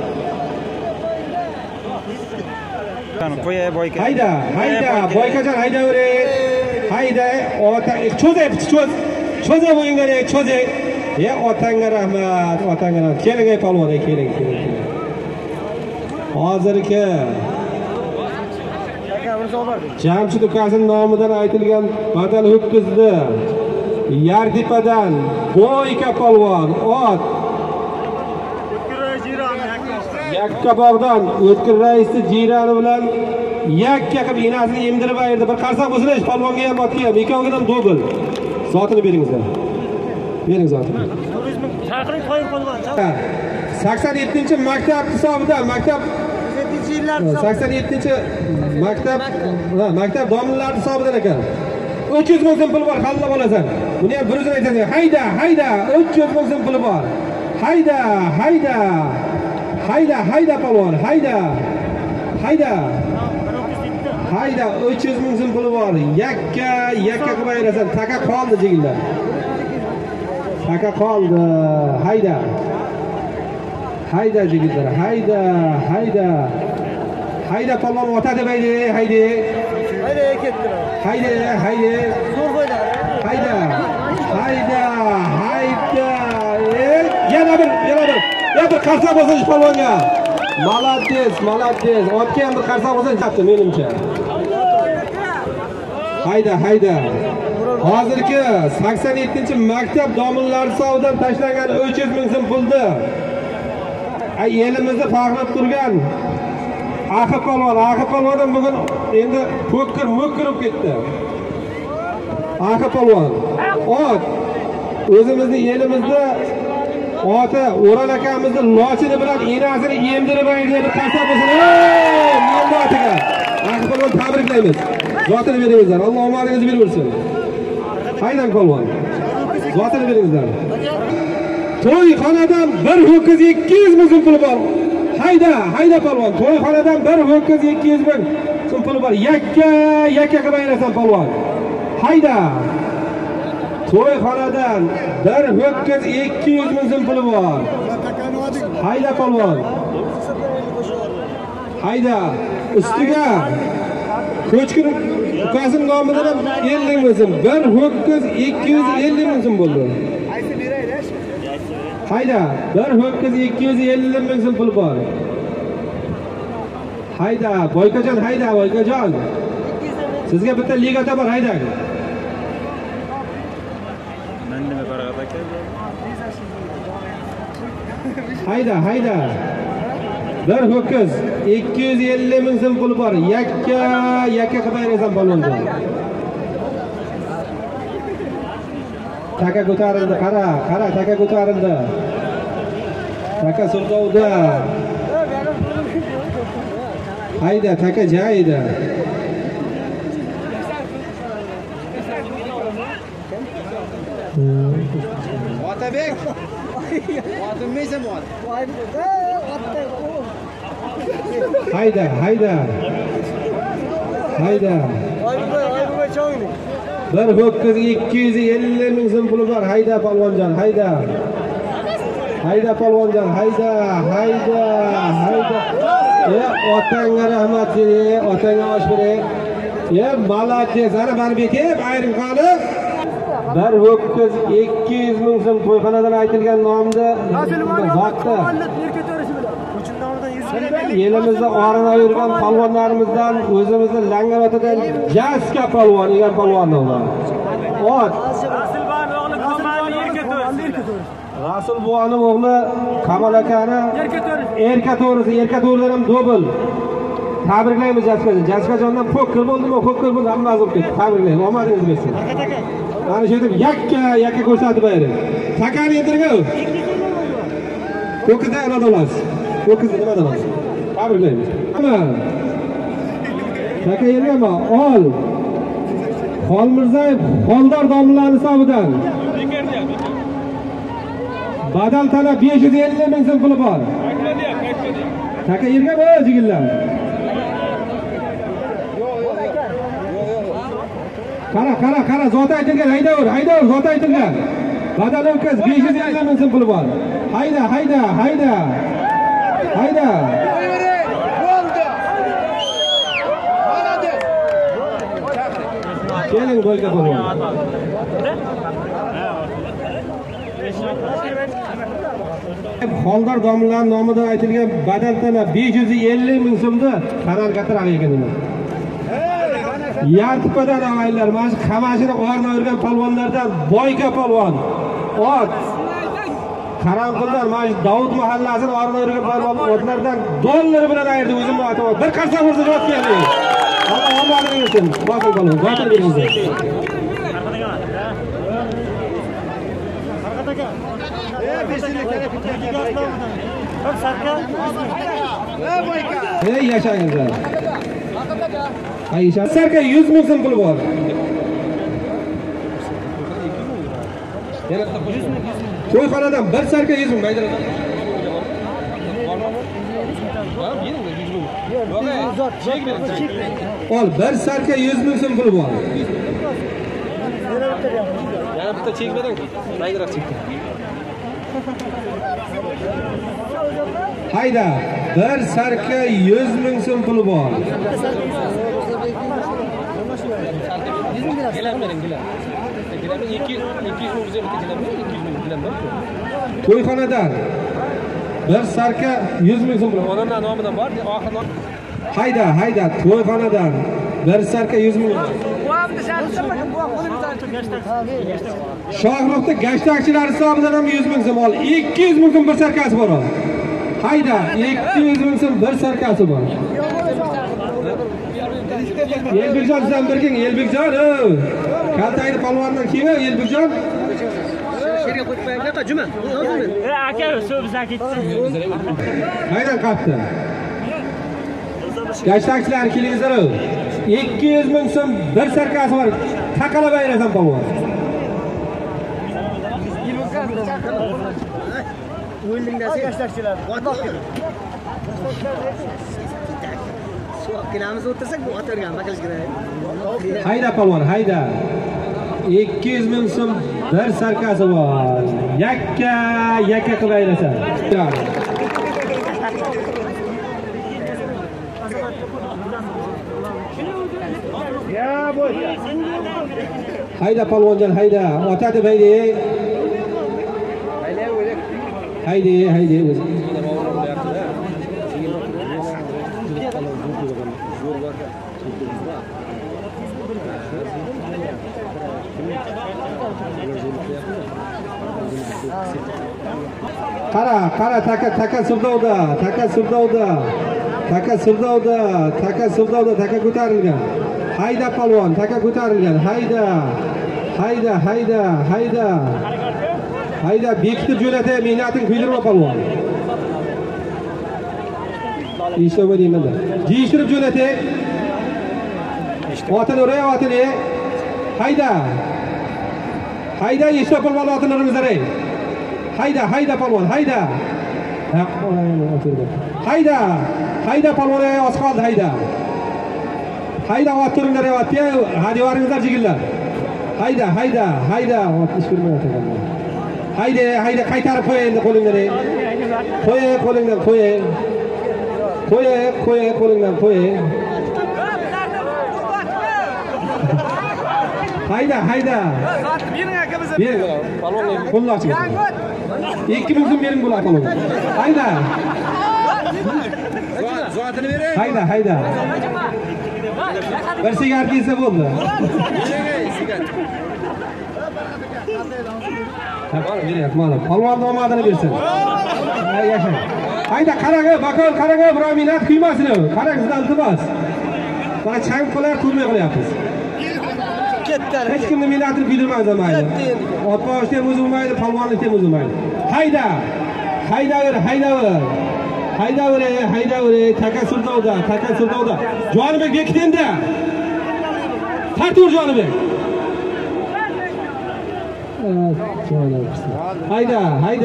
A: Hayda. Boykajon haydavering. Hayda. Ota cho'z bo'yinglar, cho'z. Otangga rahmat. Keling polvon, keling. Hozirgi Jamshid ukasining nomidan aytilgan badal o'kizni Yardipadan Boyka polvon, ot Yakkabog'dan O'tkir raisi Jirani bilan yakka qilib enasini emdirib ayirdi. Bir qarsoq bo'lsa, polvonga ham otga ham ikkoviga ham dubl. Zotini beringizlar. Bering zotini.
C: Chaqiring qo'yib polvon.
A: 87-maktab hisobidan, maktab 87 maktab domlalar hisobidan ekan. 300 ming so'm pul bor, qanday olasan? Buni ham bir o'zing aytasan. Hayda, 300 ming so'm puli bor. Hayda polvon, hayda. 300 ming so'm puli bor. Yakka qilib ayirasan. Taka qoldi jigillar. Hayda. Hayda jigitlar, hayda. Hayda polvon otadi haydi.
C: Hayda ketdilar.
A: Hayda.
C: Zo'r qo'ydilar.
A: Hayda. Yana bir. Ya bir qarsa bo'lsa polvonga. Молодец. Otga ham bir qarsa bo'lsa chapti menimcha. Hayda. Hozirgi 87-maktab domillari hisobidan tashlangan 300 ming so'm pulni elimizni faxrlab turgan Aqib polvon bugun endi ko'kir bo'lib ketdi. Aqib polvon. O'zimizni elimizda ota O'ral akamizni lochini bilan enasini emdirib aytgan bir qarsa bo'lsin. Endi otiga. Aqib polvon tabriklaymiz. Zotini beringizlar. Alloh omadingizni bersin. Haydan polvon. Zotini beringizlar. To'yxonadan bir ho'kiz 200 ming so'm puli bor. Hayda polvon. To'yxonadan bir ho'kiz 200 ming so'm puli bor. Yakka qilib ayrasan polvon. Hayda. To'yxonadan bir ho'kiz 200 ming so'm puli bor. Hayda polvon. Hayda. Ustiga ko'chkin ukasining nomidan 50 ming so'm. Bir ho'kiz 250 ming so'm bo'ldi. Hayda, bir ho'kiz 250 ming so'm pul bor. Hayda, Boykajon. Sizga bitta ligata bor, hayda. Men nima farqat aka? Hayda. Bir ho'kiz 250 ming so'm pul bor. Yakka qilib ayrasan polvonga. Taka ko'tarildi, qara, taka ko'tarildi. Taka so'qovda. Hayda, taka joyida.
B: Otabek. Otinmaysan bu.
A: Hayda. Bir ho'kiz 250 ming so'm puli bor. Hayda polvonjon, hayda. Otangga rahmat bering, otangga osh bering. Молодец. Ana bari bekib, ayrim qani. Bir ho'kiz 200 ming so'm to'yxonadan aytilgan nomda vaqtda elimizda orina yurgan polvonlarimizdan, o'zimizni Langarotadan Jaska polvon, egan polvonni ular. Rasul buvaning o'g'li Kamal akani erka to'ridan ham dobl. Tabriklaymiz Jaskajondan poker bo'ldimi? Poker bo'ldi, hammasi bo'lib ketdi. Tabriklaymiz. Omadingiz bersin. Mana shu yerda yakka ko'rsatib bering. Takani indirga. Pokerda nima bo'lasiz? Pokerda nima bo'lasiz? Tabriklaymiz. Taka yergami? Ol. Xolmirzayev Xoldor domlalar hisobidan. Badal tana 550 ming so'm puli bor. Taka yergami jigillar? Qara, zot aytilgan, haydavur, zot aytilgan. Badal o'tkaz 550 ming so'm puli bor. Hayda. Keling bo'lga polvon. Xoldor domlalar nomidan aytilgan badal tana 550 ming so'mda qarar kattaroq ekan. Yartipadan avaylar, mana shu qamashini o'rnab yurgan polvonlardan Boyka polvon. Qaranquldan mana shu Davud mahallasini o'rnab yurgan polvon otlardan dollar bilan ayirdi o'zimni aytaman. Bir qarsa urdi javob berdi. Alloh omadini bersin. Boyka polvon, zotini bersin. Yaşayınızlar. Ayşe. Sarka 100 ming so'm pul bor. To'yxonadan bir sarka 100 ming maydalar. Ol, bir sarka 100 ming so'm pul bor. Yana bitta chekmadan maydaroq chekdi. Hayda, bir sarka 100 ming so'm puli bor. To'yxonadan bir sarka 100 ming so'm puli. Onamning nomidan bor, oxirida. Hayda, to'yxonadan bir sarka 100 ming. Shohruxda gashtakchilar hisobidan ham 100 ming so'm ol. 200 ming so'm bir sarkasi bor. Hayda, 200 ming so'm bir sarkasi bor. Elbekjon sizdan bir king, Elbekjon. Kaltayni polvondan kim Elbekjon? Sherga qo'yib qo'yinglar, juma. Aka, shu bizdan ketdi. Qaydan qapti? Gashtakchilar kelingizlar. 200 ming so'm bir sarkasi bor. Taqalab ayrasan polvon.
C: O'yindingdagi gashtakchilar. Kelamiz o'tirsak bu o'tirgan bakalish kerak.
A: Hayda polvon, hayda. 200 ming so'm bir sarkasi bor. Yakka qilib aylasan.
B: Ya boy.
A: Hayda polvonjon, hayda. Ota deb hayda. Hayda o'zi. Qara, taka surdovda, taka ko'tarilgan. Hayda polvon, taka ko'tarilgan. Hayda, bekitib jo'natay, mehnatini kuydirma polvon. Eshitma deymanda. Jiyishtirib jo'natay. Otini o'ray. Hayda, eshitma polvon otini zaray. Hayda polvon, hayda. Hayda polvon, oz qoldi, hayda. Ot turinglar, otga, hadiyoringizlar jigillar. Hayda, ot ish ko'rmayapti. Hayda, qaytarib qo'y endi qo'lingdan. Qo'y. Hayda. Bering polvonga qo'lni oching. 2 ming so'm bering bo'lar polvon. Hayda. Zoatini bering. Hayda. Bir sigaret yesa bo'ldi. Tamam, beryapman. Polvon omadini bersin. Yashang. Hayda, qarang, birov minat kuymasin. Qarang, sizdan iltimos. Mana chang qo'lar ko'rmay qo'yapmiz. Hech kimni minatini kuydirmaydi mayli. Otboshda ham o'zilmaydi, polvonlikda ham o'zilmaydi. Haydaver. Taka surdovda. Jonibek bekitdi. Tartur Jonibek. Hayda.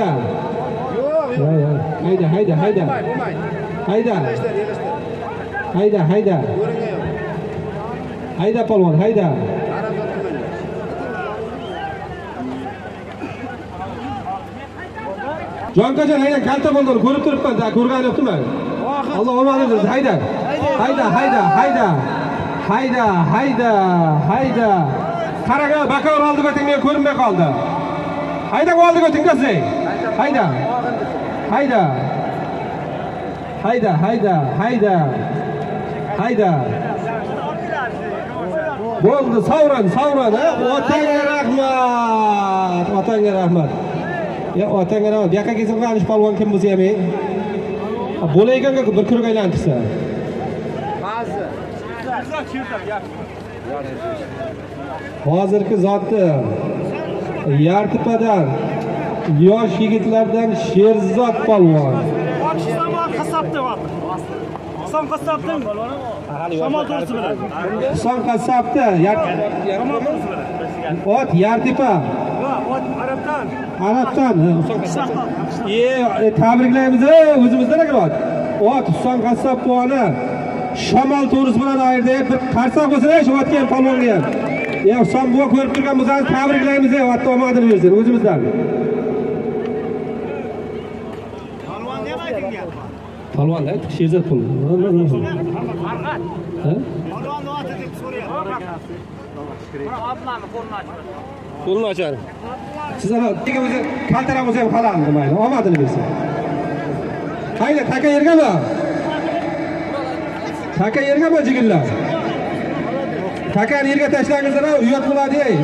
A: Hayda polvon, hayda. Jonkajon, hayda, kalta bo'ldi, ko'rib turibman, ko'rgan yo'qman. Alloh omonat bersin. Hayda. Qarang, bakor oldiga o'tinglar, ko'rinmay qoldi. Hayda, oldiga o'tinglar siz. Hayda. Bo'ldi, savran, otangga rahmat. Ya otangga rahmat. Bu yoqqa kelsin, qanish polvon kim bo'lsa ham, bo'layganga bir kurga aylantirsa. Hozirgi zotni Yartipadan yosh yigitlardan Sherzod polvon. Huson qassobning shamol to'g'risi bilan. Huson qassobda ot Yartipa. Ot Arabdan. Tabriklaymiz, o'zimizdan ot. Ot Huson qassob polvoni shamol to'g'risi bilan ayirdi. Bir qarsoq bo'lsa, shu otga ham polvonga ham. Huson buva ko'rib turgan bo'lsangiz tabriklaymiz, otga omadini bersin o'zimizdan. Palvon da sherzat pul. Ha? Qo'lni ochar. Sizlar o'zi kaltaroq bo'lsa ham halol demaydi. Omadini bersin. Hayda, taka yergami? Taka yergami jigillar? Takani yerga tashlangizlar, uyat bo'ladi-ey.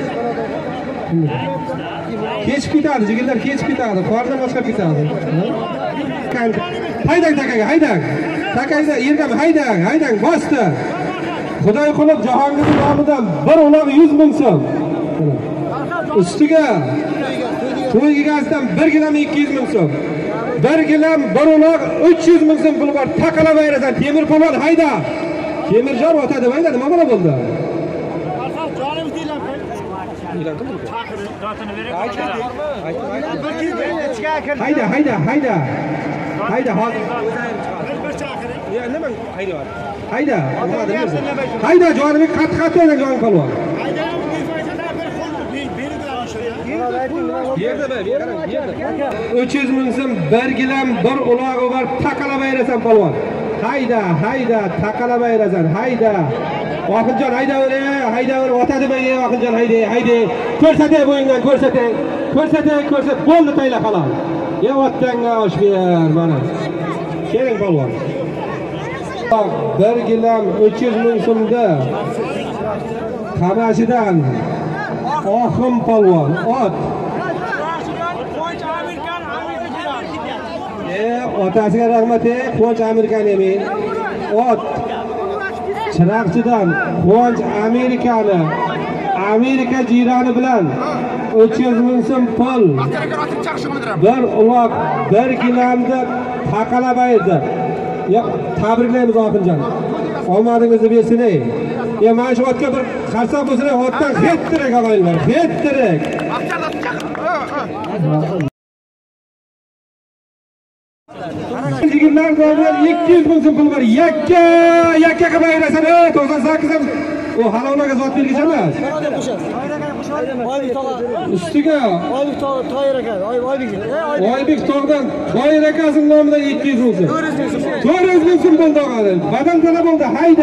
A: Kechib ketadi, jigillar kechib ketadi. Qordan boshqa ketadi. Haydang takaga, haydang. Takangizda yergami? Haydang, bosdi. Xudoy qilib Jahongir nomidan bir uloq 100 ming so'm. Ustiga to'y egasidan 1 gilam 200 ming so'm. 1 gilam bir uloq 300 ming so'm pul bor. Taqalab ayrasan, Temir polvon hayda. Temirjon otadi, mayda nima bo'la bo'ldi? Hayda hozir. Nima hayda jonibek qat o'ylang jon polvon. Yerda 300 ming so'm 1 gilam bir ulog'i bor, taqalab ayrasan polvon. Hayda taqalab ayrasan, hayda. Oxirjon haydaver, otadimi Oxirjon hayda. Ko'rsatay bo'yingdan, ko'rsatay. Bo'ldi tayla halol. Otdanga osh ber mana. Keling polvon. 1 gilam 300 ming so'mda Qamashidan Oxim polvon ot. Otasiga rahmat, Quvonch Amerikani ot. Chiraqchidan Quvonch Amerika jironi bilan 300 ming so'm pul. Bir uloq 1 gilamda taqalab ayirdi. Tabriklaymiz Oxinjon. Omadingizni bersin-ey. Mana shu otga bir qarsak bo'lsin, otdan xettirek olinglar, xettirek. Yigitlar bilan 200 ming so'm pul bor. Yakka qilib ayrasan, 98 ham o halovlarga zot belgisi emas. Ustiga Oybek tog'dan Toyir akasining nomidan 200 ming so'm. 400 ming so'm bo'ldi og'ali. Badan talab bo'ldi.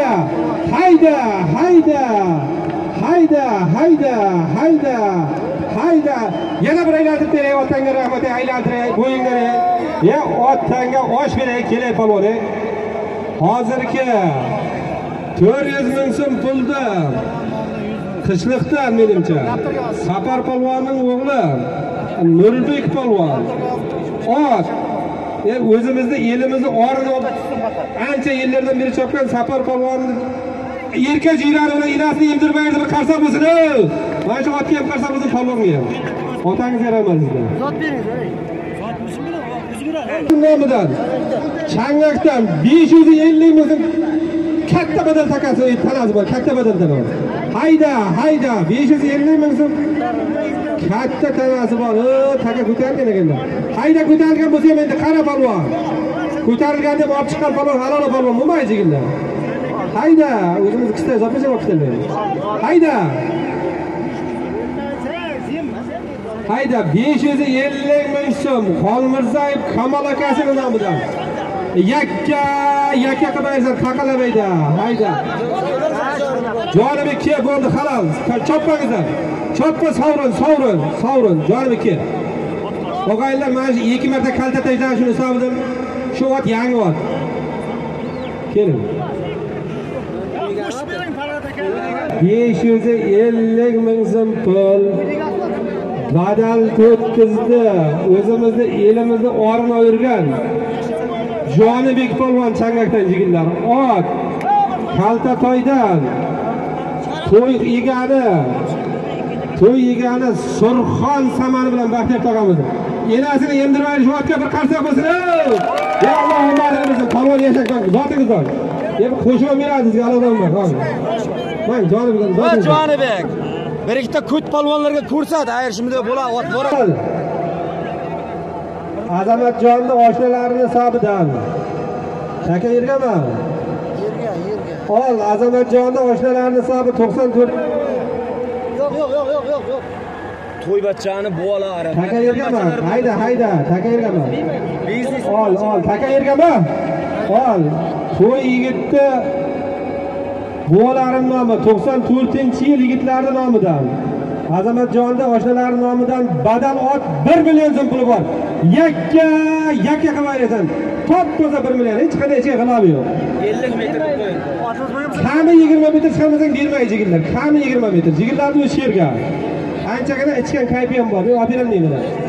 A: Hayda. Yana bir aylantirib beray, otanga rahmat, aylantiray, bo'yinglar. Otanga osh beray, kelay polvon. Hozirgi 400 ming so'm pulda qishliqdan menimcha Sapar polvonning o'g'li Nurbek polvon ot. O'zimizni elimizni orini ancha yillardan beri chopgan Sapar polvonning erka jirani bilan inasini emdirib berdi, bir qarsak bo'lsin. Mana shu otga ham qarsak bo'lsin, polvonga ham. Otangizga rahmat sizga. Zot bering. Nomidan Changakdan 550 ming so'm katta badal takasi tanasi bor, katta badal tanasi. Hayda 550 ming so'm katta tanasi bor. Taka ko'targan ekanlar. Hayda ko'targan bo'lsa ham endi qara polvon. Ko'tarilgan deb olib chiqqan polvon halol polvon bo'lmaydi jigillar. Hayda, o'zimiz ikkita zotmasa vaqtlar. Hayda 550 ming so'm Xolmirzayev Kamol akasining nomidan. Yakka qilib ayirsan, taqalamaydi. Hayda. Jonibek ke bo'ldi halol. Chopmangizlar. Choppa sovrin. Jonibek ke. Og'aylar mana shu 2 marta kalta tashdan shuni hisobidan. Shu ot yangi ot. Keling. 550 ming so'm pul. Badal to'tkizdi. O'zimizni elimizni orini o'yirgan. Jonibek polvon Changakdan jigillar. Ot. Kalta toydan. To'y egani Surxon Samani bilan Baxtiyor tog'amiz. Enasini emdirmaydi, shu otga bir qarsak bo'lsin. Ya Alloh umarimizni polvon yashakdan zotingiz bor. Deb qo'shib beradi sizga Allohdan bor. Men Jonibek. Bir ikkita ko't polvonlarga ko'rsat, ayirishimda bo'ladi, ot bo'ladi. Azamatjonning oshnalarini hisobidan. Taka yergami? Yerga. Ol, Azamatjonning oshnalarini hisobi 94. Yo'q.
C: to'ybatchani bolalari.
A: Taka yergami? Hayda, taka yergami? Ol, taka yergami? Ol. To'y yigitni bolalarning nomi 94-yil yigitlarning nomidan. Azamatjonda oshnalarining nomidan badal ot 1 million so'm puli bor. Yakka qilib aytasan. Top-toza 1 million, hech qanday ichga g'ilobi yo'q.
C: 50 metr qo'ying.
A: Kami 20 metr chiqamasang bermaydi jigitlar. Kami 20 metr. Jigitlarni o'sha yerga. Anchagina ichgan kayfi ham bor. Yo'q, olib bermayman.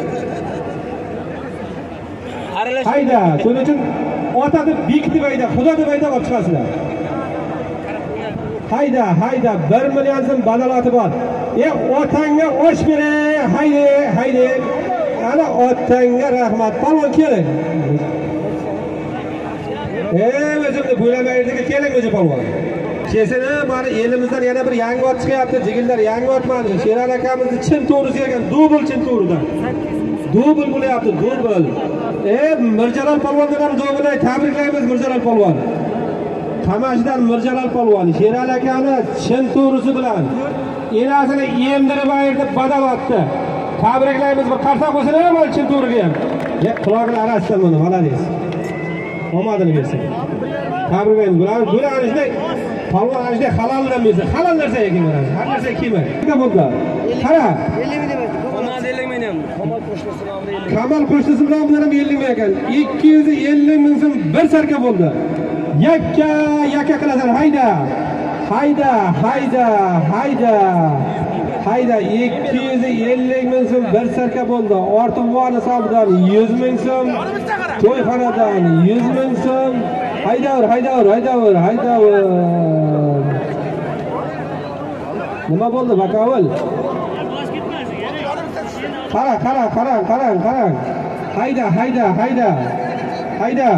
A: Hayda, shuning uchun ota deb bekitib ayda, xudo deb ayda olib chiqasizlar. Hayda, 1 million so'm badalati bor. Otangga osh bering, hayda. Ana otangga rahmat. Palvon keling. O'zimni bo'lamaydiga keling o'zi palvon. Kesini mana elimizdan yana bir yangi ot chiqyapti. Jigillar yangi ot mana. Sherali akamizni chin to'g'risi ekan, dubl chin to'g'ridan. Dubl bo'lyapti, dubl. Mirjalol palvondan ham do'g'rilay, tabriklaymiz Mirjalol palvon. Qamashidan Mirjalol palvon Sherali akani chin to'g'risi bilan elasini emdirib ayirib badal otdi. Tabriklaymiz, bir qarsak bo'lsin ham chin to'g'riga ham. Quloqni arasidan buni, malades. Omadini bersin. Tabriklaymiz. Bular anishday palvon anishday haloldan bersa, halol narsa ekan beradi. Har narsa kiymaydi. Nima bo'ldi? Qara. 50 ming deb. Qamal 50 ming ham. Qamal qo'shnisi bilan 50 ming. Qamal qo'shnisi bilan ham 50 ming ekan. 250 ming so'm bir sarka bo'ldi. Yakka qilasan, hayda. 250 ming so'm bir sarka bo'ldi. Ortiqvoy hisobidan 100 ming so'm. To'yxonadan 100 ming so'm. Haydaver. Nima bo'ldi, bakovul? Qarang. Hayda.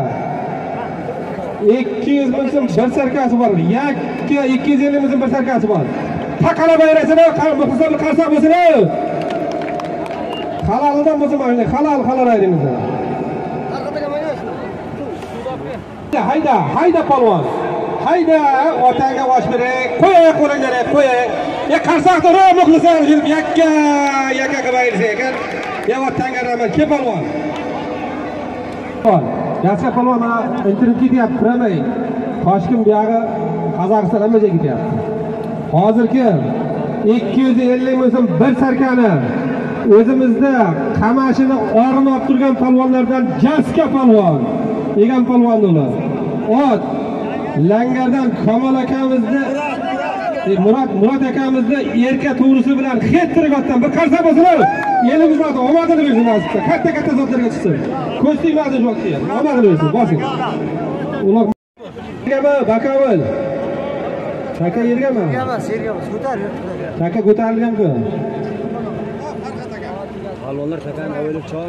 A: 200 ming so'm bir sarkasi bor. 250 ming so'm bir sarkasi bor. Taqalab ayrasana, muxlislar qarsak bo'lsin. Haloldan bo'lsin mana, halol ayrimiz. Hayda palvon. Hayda, otangga osh bering. Qo'ying. Qarsaqda muxlislar yakka qilib ayrisa ekan. Otangga rahmat, ke palvon. Yaxshi palvon, mana internet ketyapti, turamay. Toshkent buyog'i Qozog'iston hamma joyga ketyapti. Hozirgi 250 ming so'm bir sarkani o'zimizda qamashini orini olib turgan palvonlardan Jaska palvon, Egan palvon ular. Ot Langardan Kamol akamizni Murat akamizni erka to'g'risi bilan xettirgotdan bir qarsa bo'lsinlar. Elimizni omadini bersin nasibda. Katta zotlarga chiqsin. Ko'sting mazin vaqti. Omadini bersin, bosing. Ular bakovul. Taka yergami? Yerga ko'tar. Taka ko'tarilgan-ku.
C: Palvonlar takani o'ylab choy.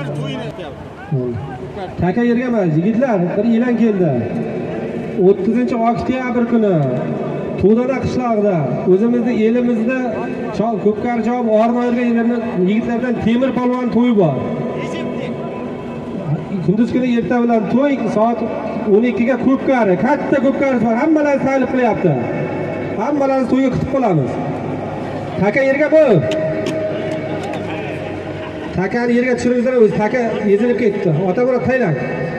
A: Taka yergami? Yigitlar, bir e'lon keldi. 30-oktyabr kuni To'dana qishlog'ida o'zimizda elimizda ko'pkar javob Ornoyirga yigitlardan Temir palvon to'yi bor. Kunduz kuni erta bilan to'y, soat 12 ga ko'pkari, katta ko'pkari bor. Hammalarni taklif qilyapti. Hammalarni to'yga kutib qolamiz. Taka yerga bu. Takani yerga tushiringizlar, o'zi taka ezilib ketdi. Ota bola taylang.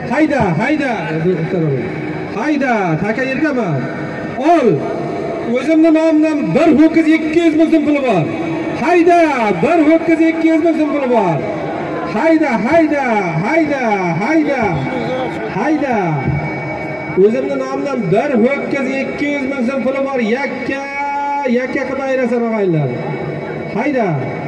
A: Hayda, taka yergami? Ol. O'zimning nomimdan bir ho'kiz 200 ming so'm puli bor. Hayda, bir ho'kiz 200 ming so'm puli bor. Hayda. O'zimning nomimdan bir ho'kiz 200 ming so'm puli bor. Yakka qilib ayrasan og'aylar. Hayda.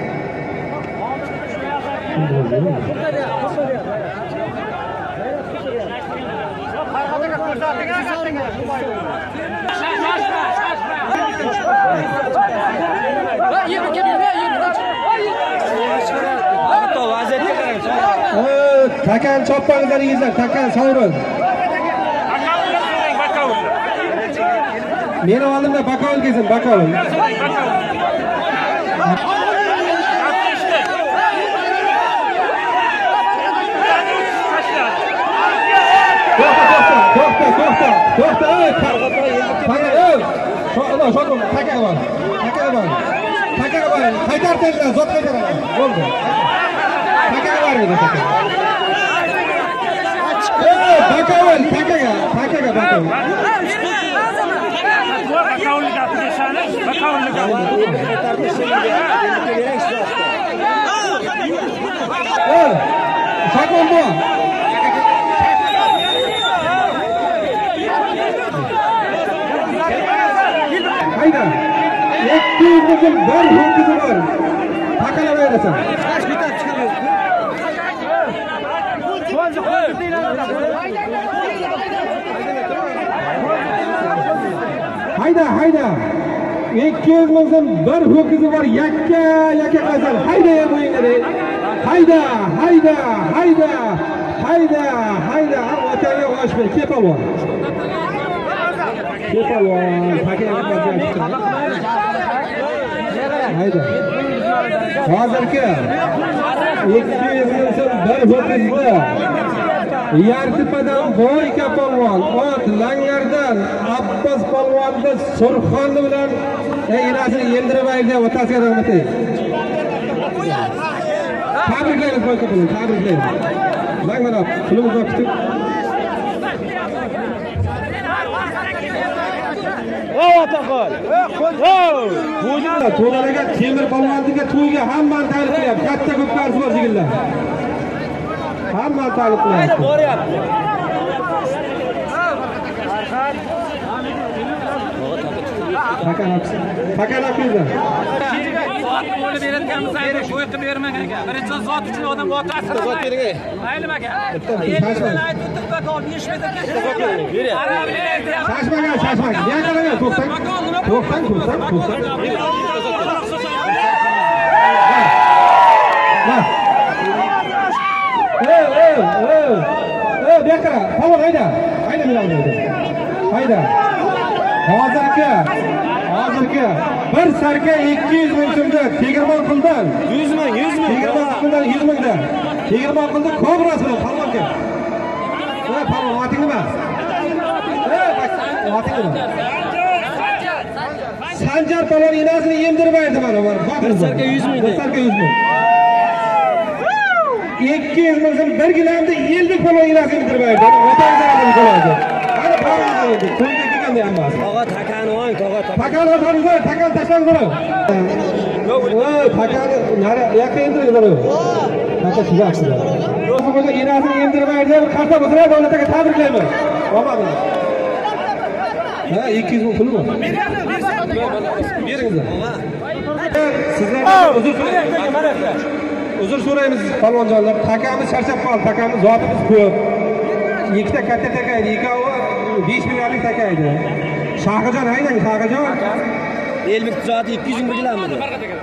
A: Takan choppanizlar yigitlar, takan sovrin. Meni oldimda bakovul kelsin, bakovul. To'xta. Taka bor. Qaytar tezdan, zot qaytaraman. Bo'ldi. Takaga bor edi, takaga. Bakovul, takaga.
D: Bakovulga gapirishani, bakovulga.
A: Sakon bu. Hayda. 200 milyon bir ho'kizi bor. Takalaverasan. Hayda. 200 milyon bir ho'kizi bor. Yakka qazal. Hayda bu yengari. Hayda. Otanga osh ber, kepalvon. Hayda. Hozirgi 200 milyon bir ho'kizda Yartipadan boy kapolvon, ot Langardan Abbos polvonni Surxonni bilan enasini yendirib aytdi, otasiga rahmat ayt. Tabriklaymiz boy kapolvon, tabriklaymiz. Langarab, pulimizni kutib. To'dalaga Temir polvonga to'yga hammani taklif qilyapti. Katta ko'p qarz bor jigillar. Hammani taklif qilyapti. Boryapti. Takanab keldi.
D: Qo'li beradiganmiz, qo'y qilib bermang aka. Birinchi zot uchun odam oti asrab. Zot bering. Aylim aka. Elimdan aytib bakol 5 metr ketdi.
A: Shashmang. Yaqinaga to'xtang. Bekara, polvon hayda men olmaydi. Hayda. Hozirgi bir sarka 200 ming so'mda tegirmon qildan 100 ming. Tegirmon qildan 100 mingda. Tegirmon qildi kobrasi bilan polvonga. Polvon oting nima? Oting nima? Sanjar polvon enasini yemdirib aytdi mana bor. Bir sarka 100 ming. 200 ming so'm bir gilamda 50 polvon enasini yemdirib aytdi. Otangizga rahmat qo'yadi. Ana polvon to'yga kelganda hammasi. Tog'a takani o'ng, takan tashlanglar. Takani nari yoqqa indiringlar. Taka shug'aksizlar. Yo'q bo'lsa enasini yemdirib aytdi, qarsa bo'lsa davlatga tabriklayman. Omad bilan. 200 ming pul bor. Beringizlar. Sizlardan uzr so'raymiz polvonjonlar. Takamiz charchab qoldi. Takamiz zotimiz ko'p. Ikkita katta taka edi, ikkovi 5 millionlik taka edi. Shohijon haydang, Shohijon. Elbek zoti 200 ming bilanmidi?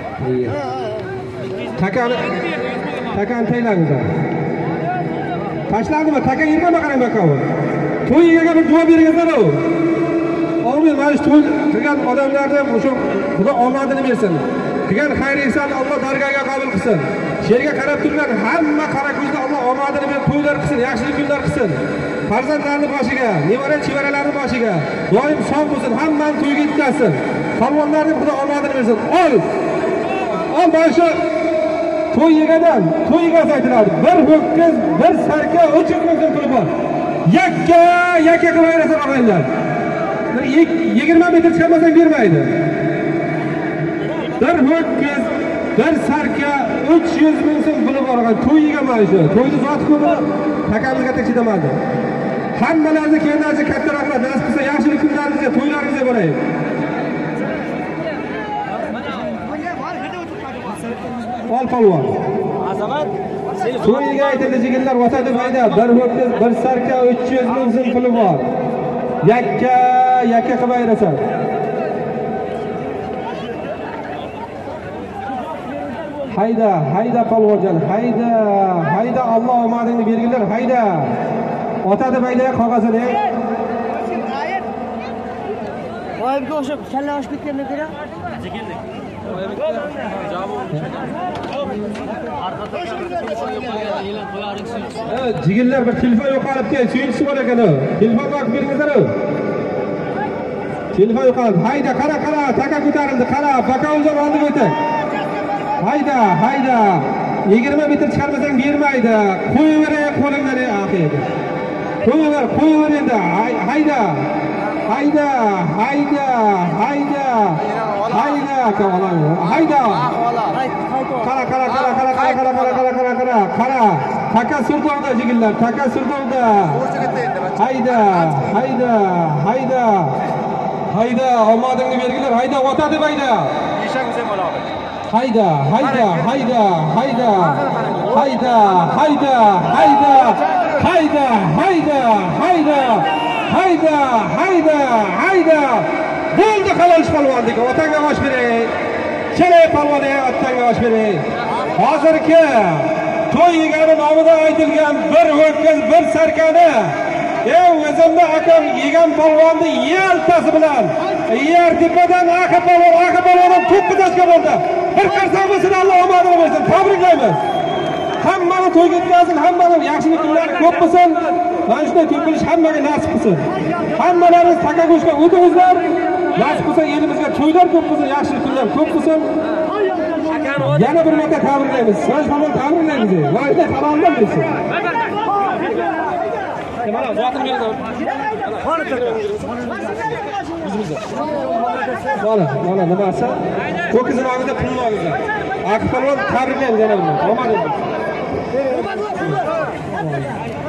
A: Takani taylangizlar. Tashlandimi? Taka yurmama qarang bakovi. To'yiga bir duo beringizlar-ku. Amin, mana shu to'y qilgan odamlarga o'sha Xudo omadini bersin. Qilgan xayr-ehson Alloh dargohiga qabul qilsin. Sherga qarab turgan hamma qara ko'zda Alloh omadini berib to'ylar qilsin, yaxshilik kunlar qilsin. Farzandlarni boshiga, nevara-chevaralarni boshiga doim sog' bo'lsin, hammani to'yga yetkazsin. Polvonlarga Xudo omadini bersin. Ol mana shu to'y yegadan, to'yga aytiladi. Bir ho'kiz, bir sarka 300 ming so'm puli bor. Yakka qilaverasa og'aylar. 20 metr chiqmasang bermaydi. Bir ho'kiz, bir sarka 300 ming so'm puli bor. To'yiga mana shu. To'yni zot ko'pi takamizga tekshidamadi. Hammalaringizni kelganingizga katta rahmat. Nasib qilsa yaxshilik kunlaringizga, to'ylaringizga boraylik. Ol polvon. Azamat. To'yiga aytildi jigillar, vatadi mayda. Bir ho'kiz, bir sarka 300 ming so'm puli bor. Yakka qilib ayrasan. Hayda polvonjon, hayda Alloh omadingni berginlar, hayda. Otadi mayda qog'ozini. Oyimga o'xshab kalla oshib ketganda ko'ra. Jigillar bir telefon yo'qolib kel, suyunchisi bor ekan u. Telefon qo'yib beringizlar. Telefon yo'qoldi. Hayda, qara, taka ko'tarildi. Qara, bakovuljon oldiga o'tay. hayda. 20 metr chiqarmasang bermaydi. Qo'yaver qo'lingdan aqiydi. Qo'yaver endi. Hayda. Hayda. Qara. Taka surdovda jigillar, taka surdovda. Hayda, omadingni bergilar. Hayda, otadi hayda. Hayda. Bo'ldi halol polvonlik. Otanga osh bering. Chelay polvonga otanga osh bering. Hozirgi to'y yegani nomida aytilgan bir ho'kiz, bir sarkani o'zimda akam yegan polvonni yeltasi bilan Yertepadan aka polvondan 9 yoshga bo'ldi. Bir qarsak bo'lsin, Alloh omadini bersin. Tabriklaymiz. Hammani to'yga yetkazsin, hammani yaxshi kunlar ko'p bo'lsin. Mana shunday to'y qilish hammaga nasib qilsin. Hammalaringiz taka go'shga o'tingizlar. Nasib qilsa elimizga to'ylar ko'p bo'lsin, yaxshi kunlar ko'p bo'lsin. Yana bir marta tabriklaymiz. Siz hamon tabriklaymiz. Voyda haloldan bersin. Mana zotim berdi. Mana nimasi? Ko'kizni og'zida pulni olinglar. Akpolvon tabriklaymiz yana bir marta. Omad bo'lsin.